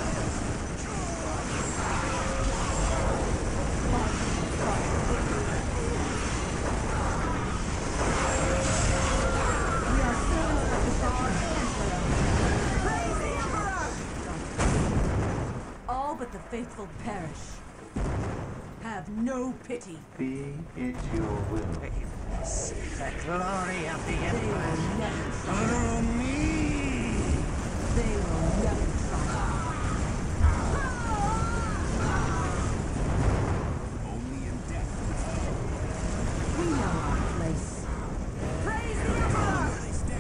All but the faithful perish. Have no pity. Be it your will. The glory of the They will Emperor. never Through me. They will never triumph. Only in death. We know our place. Praise the Emperor!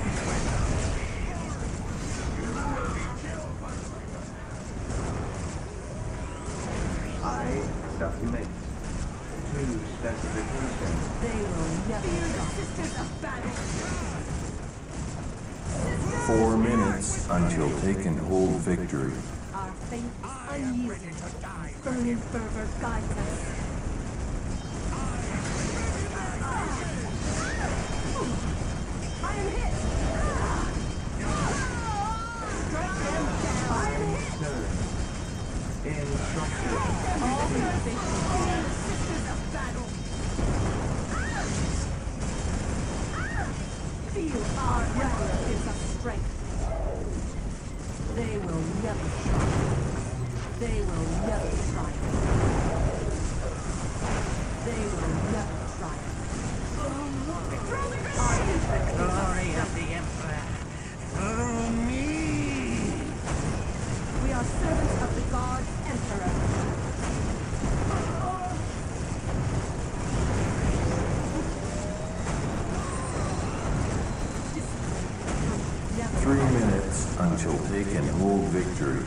I submit to specifications. They will never triumph. Sisters of battle! Four minutes until taking hold victory. Our faith is unyielding. Burning fervor guides us. I am hit! Strike them down! I am hit! Turn. Instructions. All but the faithful. Sisters of battle! Our Emperor gives us strength. They will never triumph. They will never triumph. They will never triumph. Our Emperor gives us Glory of strength. the Emperor. Through me. We are servants of the God Emperor. Three minutes until take and hold victory.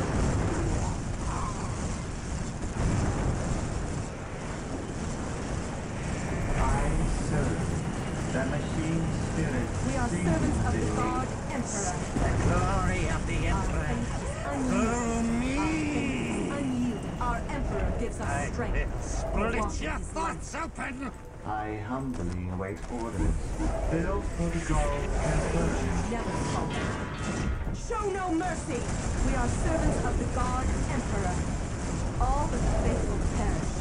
I serve the machine spirit. We are servants of the God Emperor. The glory of the Our Emperor. faith is Through unyielding. me. Our faith is unyielding. Our Emperor gives us I strength. split We walk your in his thoughts light. open. I humbly await orders. Build protocol confirmed. Never falter. Show no mercy. We are servants of the God Emperor. All but the faithful perish.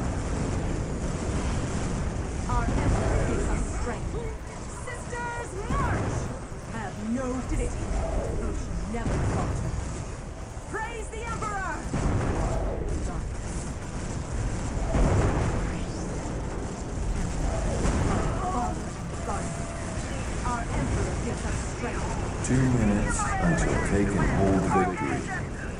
Our Emperor gives us strength. Sisters, march! Have no defeat. We shall never falter. Praise the Emperor! Darkness. Father, guardian. Our Emperor gives us strength. Two minutes until take and hold victory.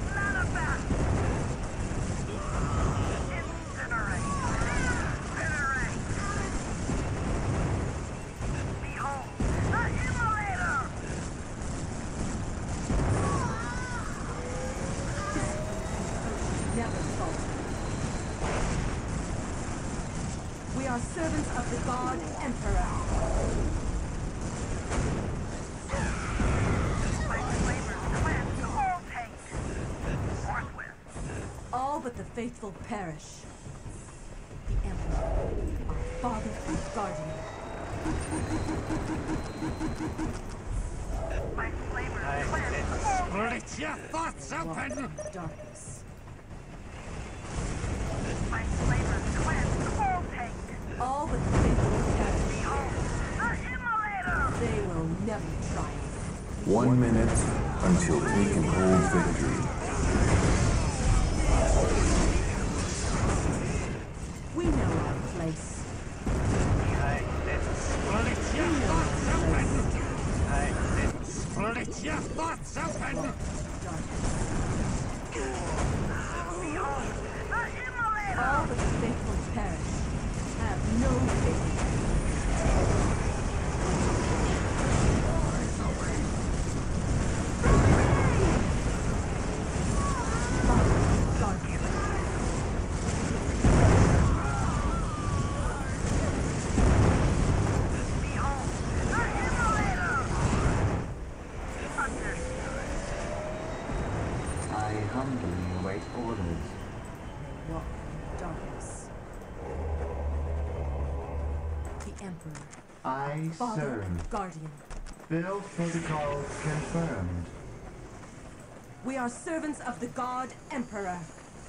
Never falter. We are servants of the God Emperor. All but the faithful perish. The Emperor, our father and guardian. I split your thoughts Walk open. in darkness. All but the faithful perish. They will never triumph. One minute until take and hold victory. We know our place. I split your thoughts open. I split your thoughts open. Darkness. All but the faithful perish. Have no faith. Father, guardian. I humbly await orders. They walk in darkness. The Emperor, I Father serve. and Guardian. Build protocol confirmed. We are servants of the God Emperor.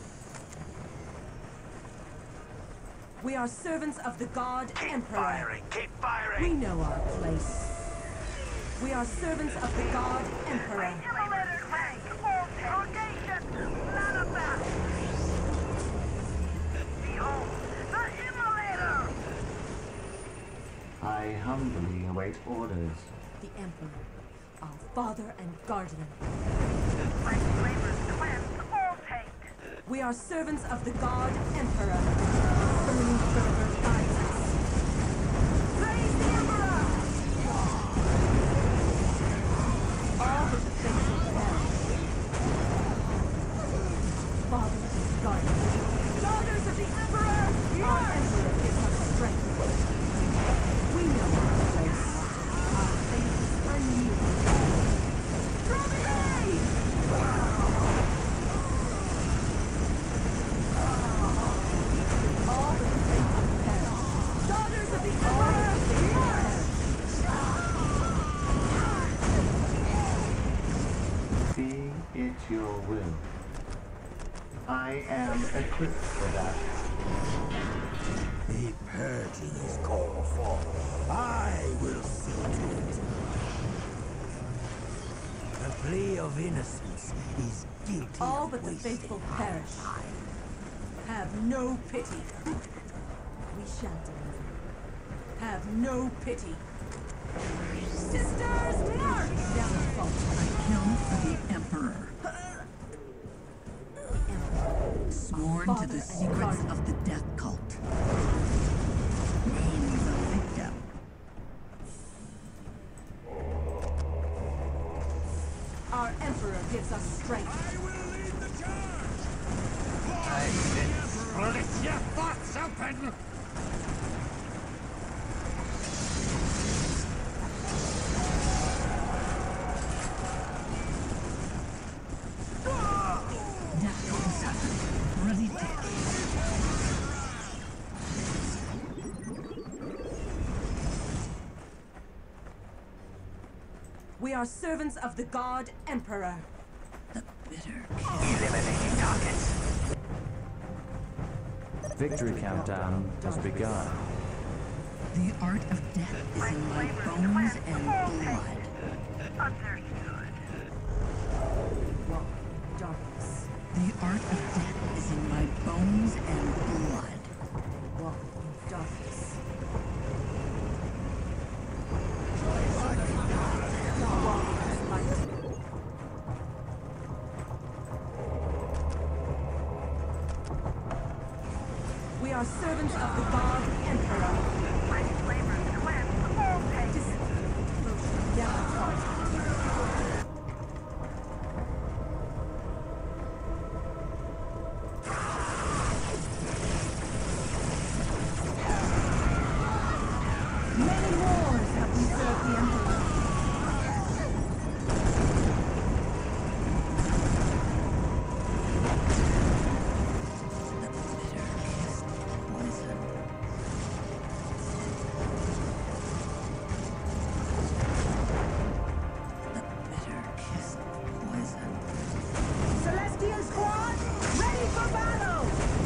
We are servants of the God Emperor. Keep We firing. know our place. We are servants of the God Emperor. I humbly await orders. The Emperor, our Father and Guardian. We are servants of the God Emperor. Burning fervor guides us. Praise the Emperor! All but the faithful perish. Father and Guardian. Daughters of the Emperor! Our Emperor gives us strength. We know our place. Our faith is unyielding. Promenade! All but the faithful perish. Daughters of the Emperor! Be it your will. I am equipped for that. The purging is called for. I will see to it. plea of innocence is guilty. All of but the wasting faithful our perish. time. Have no pity. We shall deliver. Have no pity. Sisters, march! Never falter. A kill for the Emperor. Sworn to the secrets of the death cult. Name the victim. Our Emperor gives us strength. I will lead the charge! Split your thoughts open! Death cult seven. Ready to We are servants of the God Emperor. the bitter. Eliminating targets. Victory countdown has begun. The art of death is in my bones and blood. Understood. Walk in darkness. The art of death is in my bones and blood. Walk in darkness. Walk in light. We are servants of the God Emperor. My flavors cleanse all pain. Discipline and devotion never falter. Many wars have we served the Emperor. Celestial Squad, ready for battle!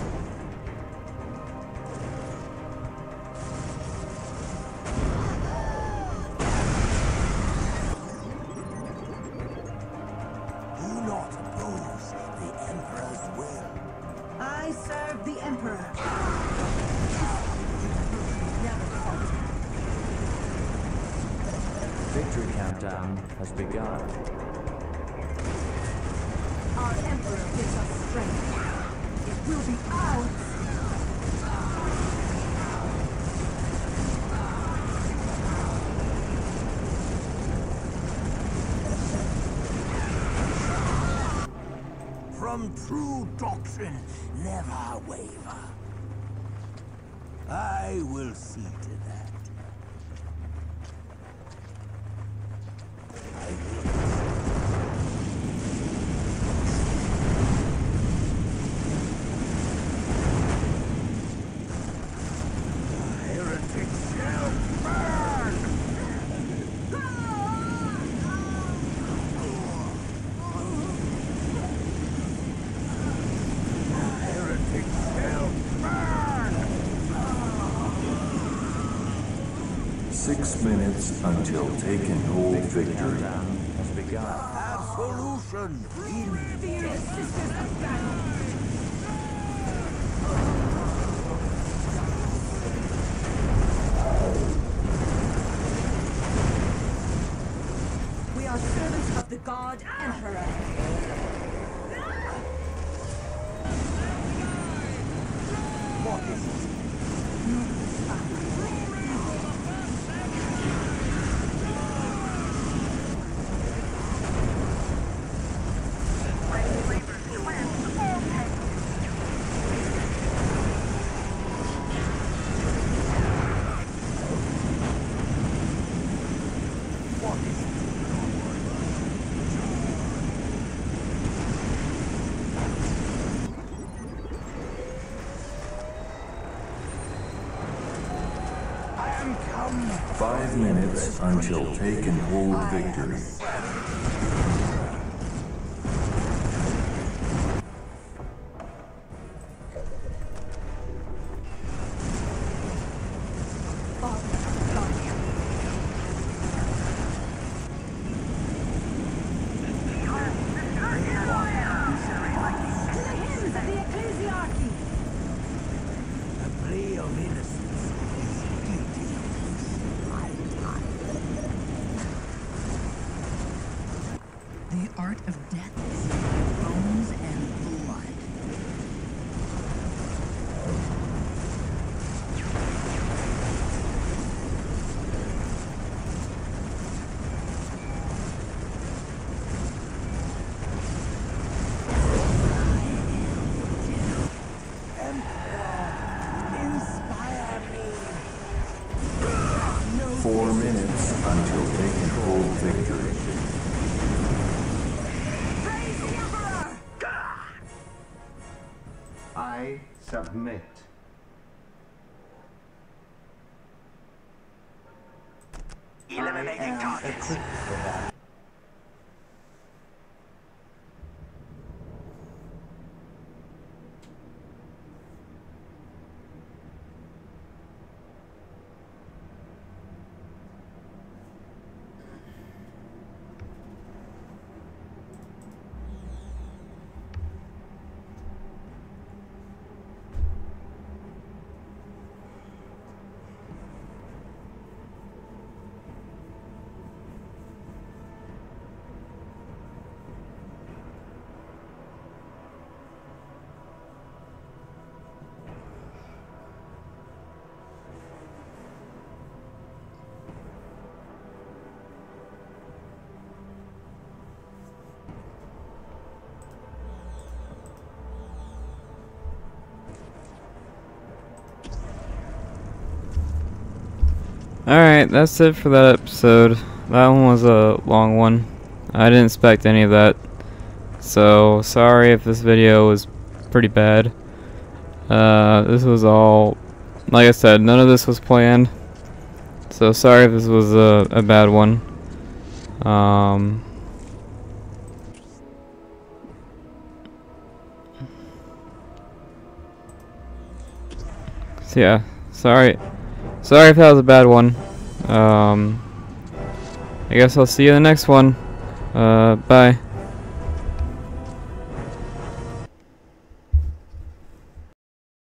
Do not oppose the Emperor's will. I serve the Emperor. Never falter. Victory countdown has begun. Our Emperor gives us strength. It will be ours. From true doctrine, never waver. I will see to that. I will. Heretics shall burn! Heretics shall burn! Six minutes until taking hold victory. Countdown has begun. Absolution! Fear the sisters of battle. We are servants of the God Emperor. What is it? My flavors cleanse all pain. What is it? I am come. Five minutes until taking hold victory. Father, God. art of death is in my bones and blood. Four minutes until they can hold victory. I submit. Eliminating targets. Equipped for that. Alright, that's it for that episode. That one was a long one. I didn't expect any of that. So, sorry if this video was pretty bad. Uh, this was all, like I said, none of this was planned. So, sorry if this was a, a bad one. Um... So yeah, sorry. Sorry if that was a bad one. Um, I guess I'll see you in the next one. Uh, bye.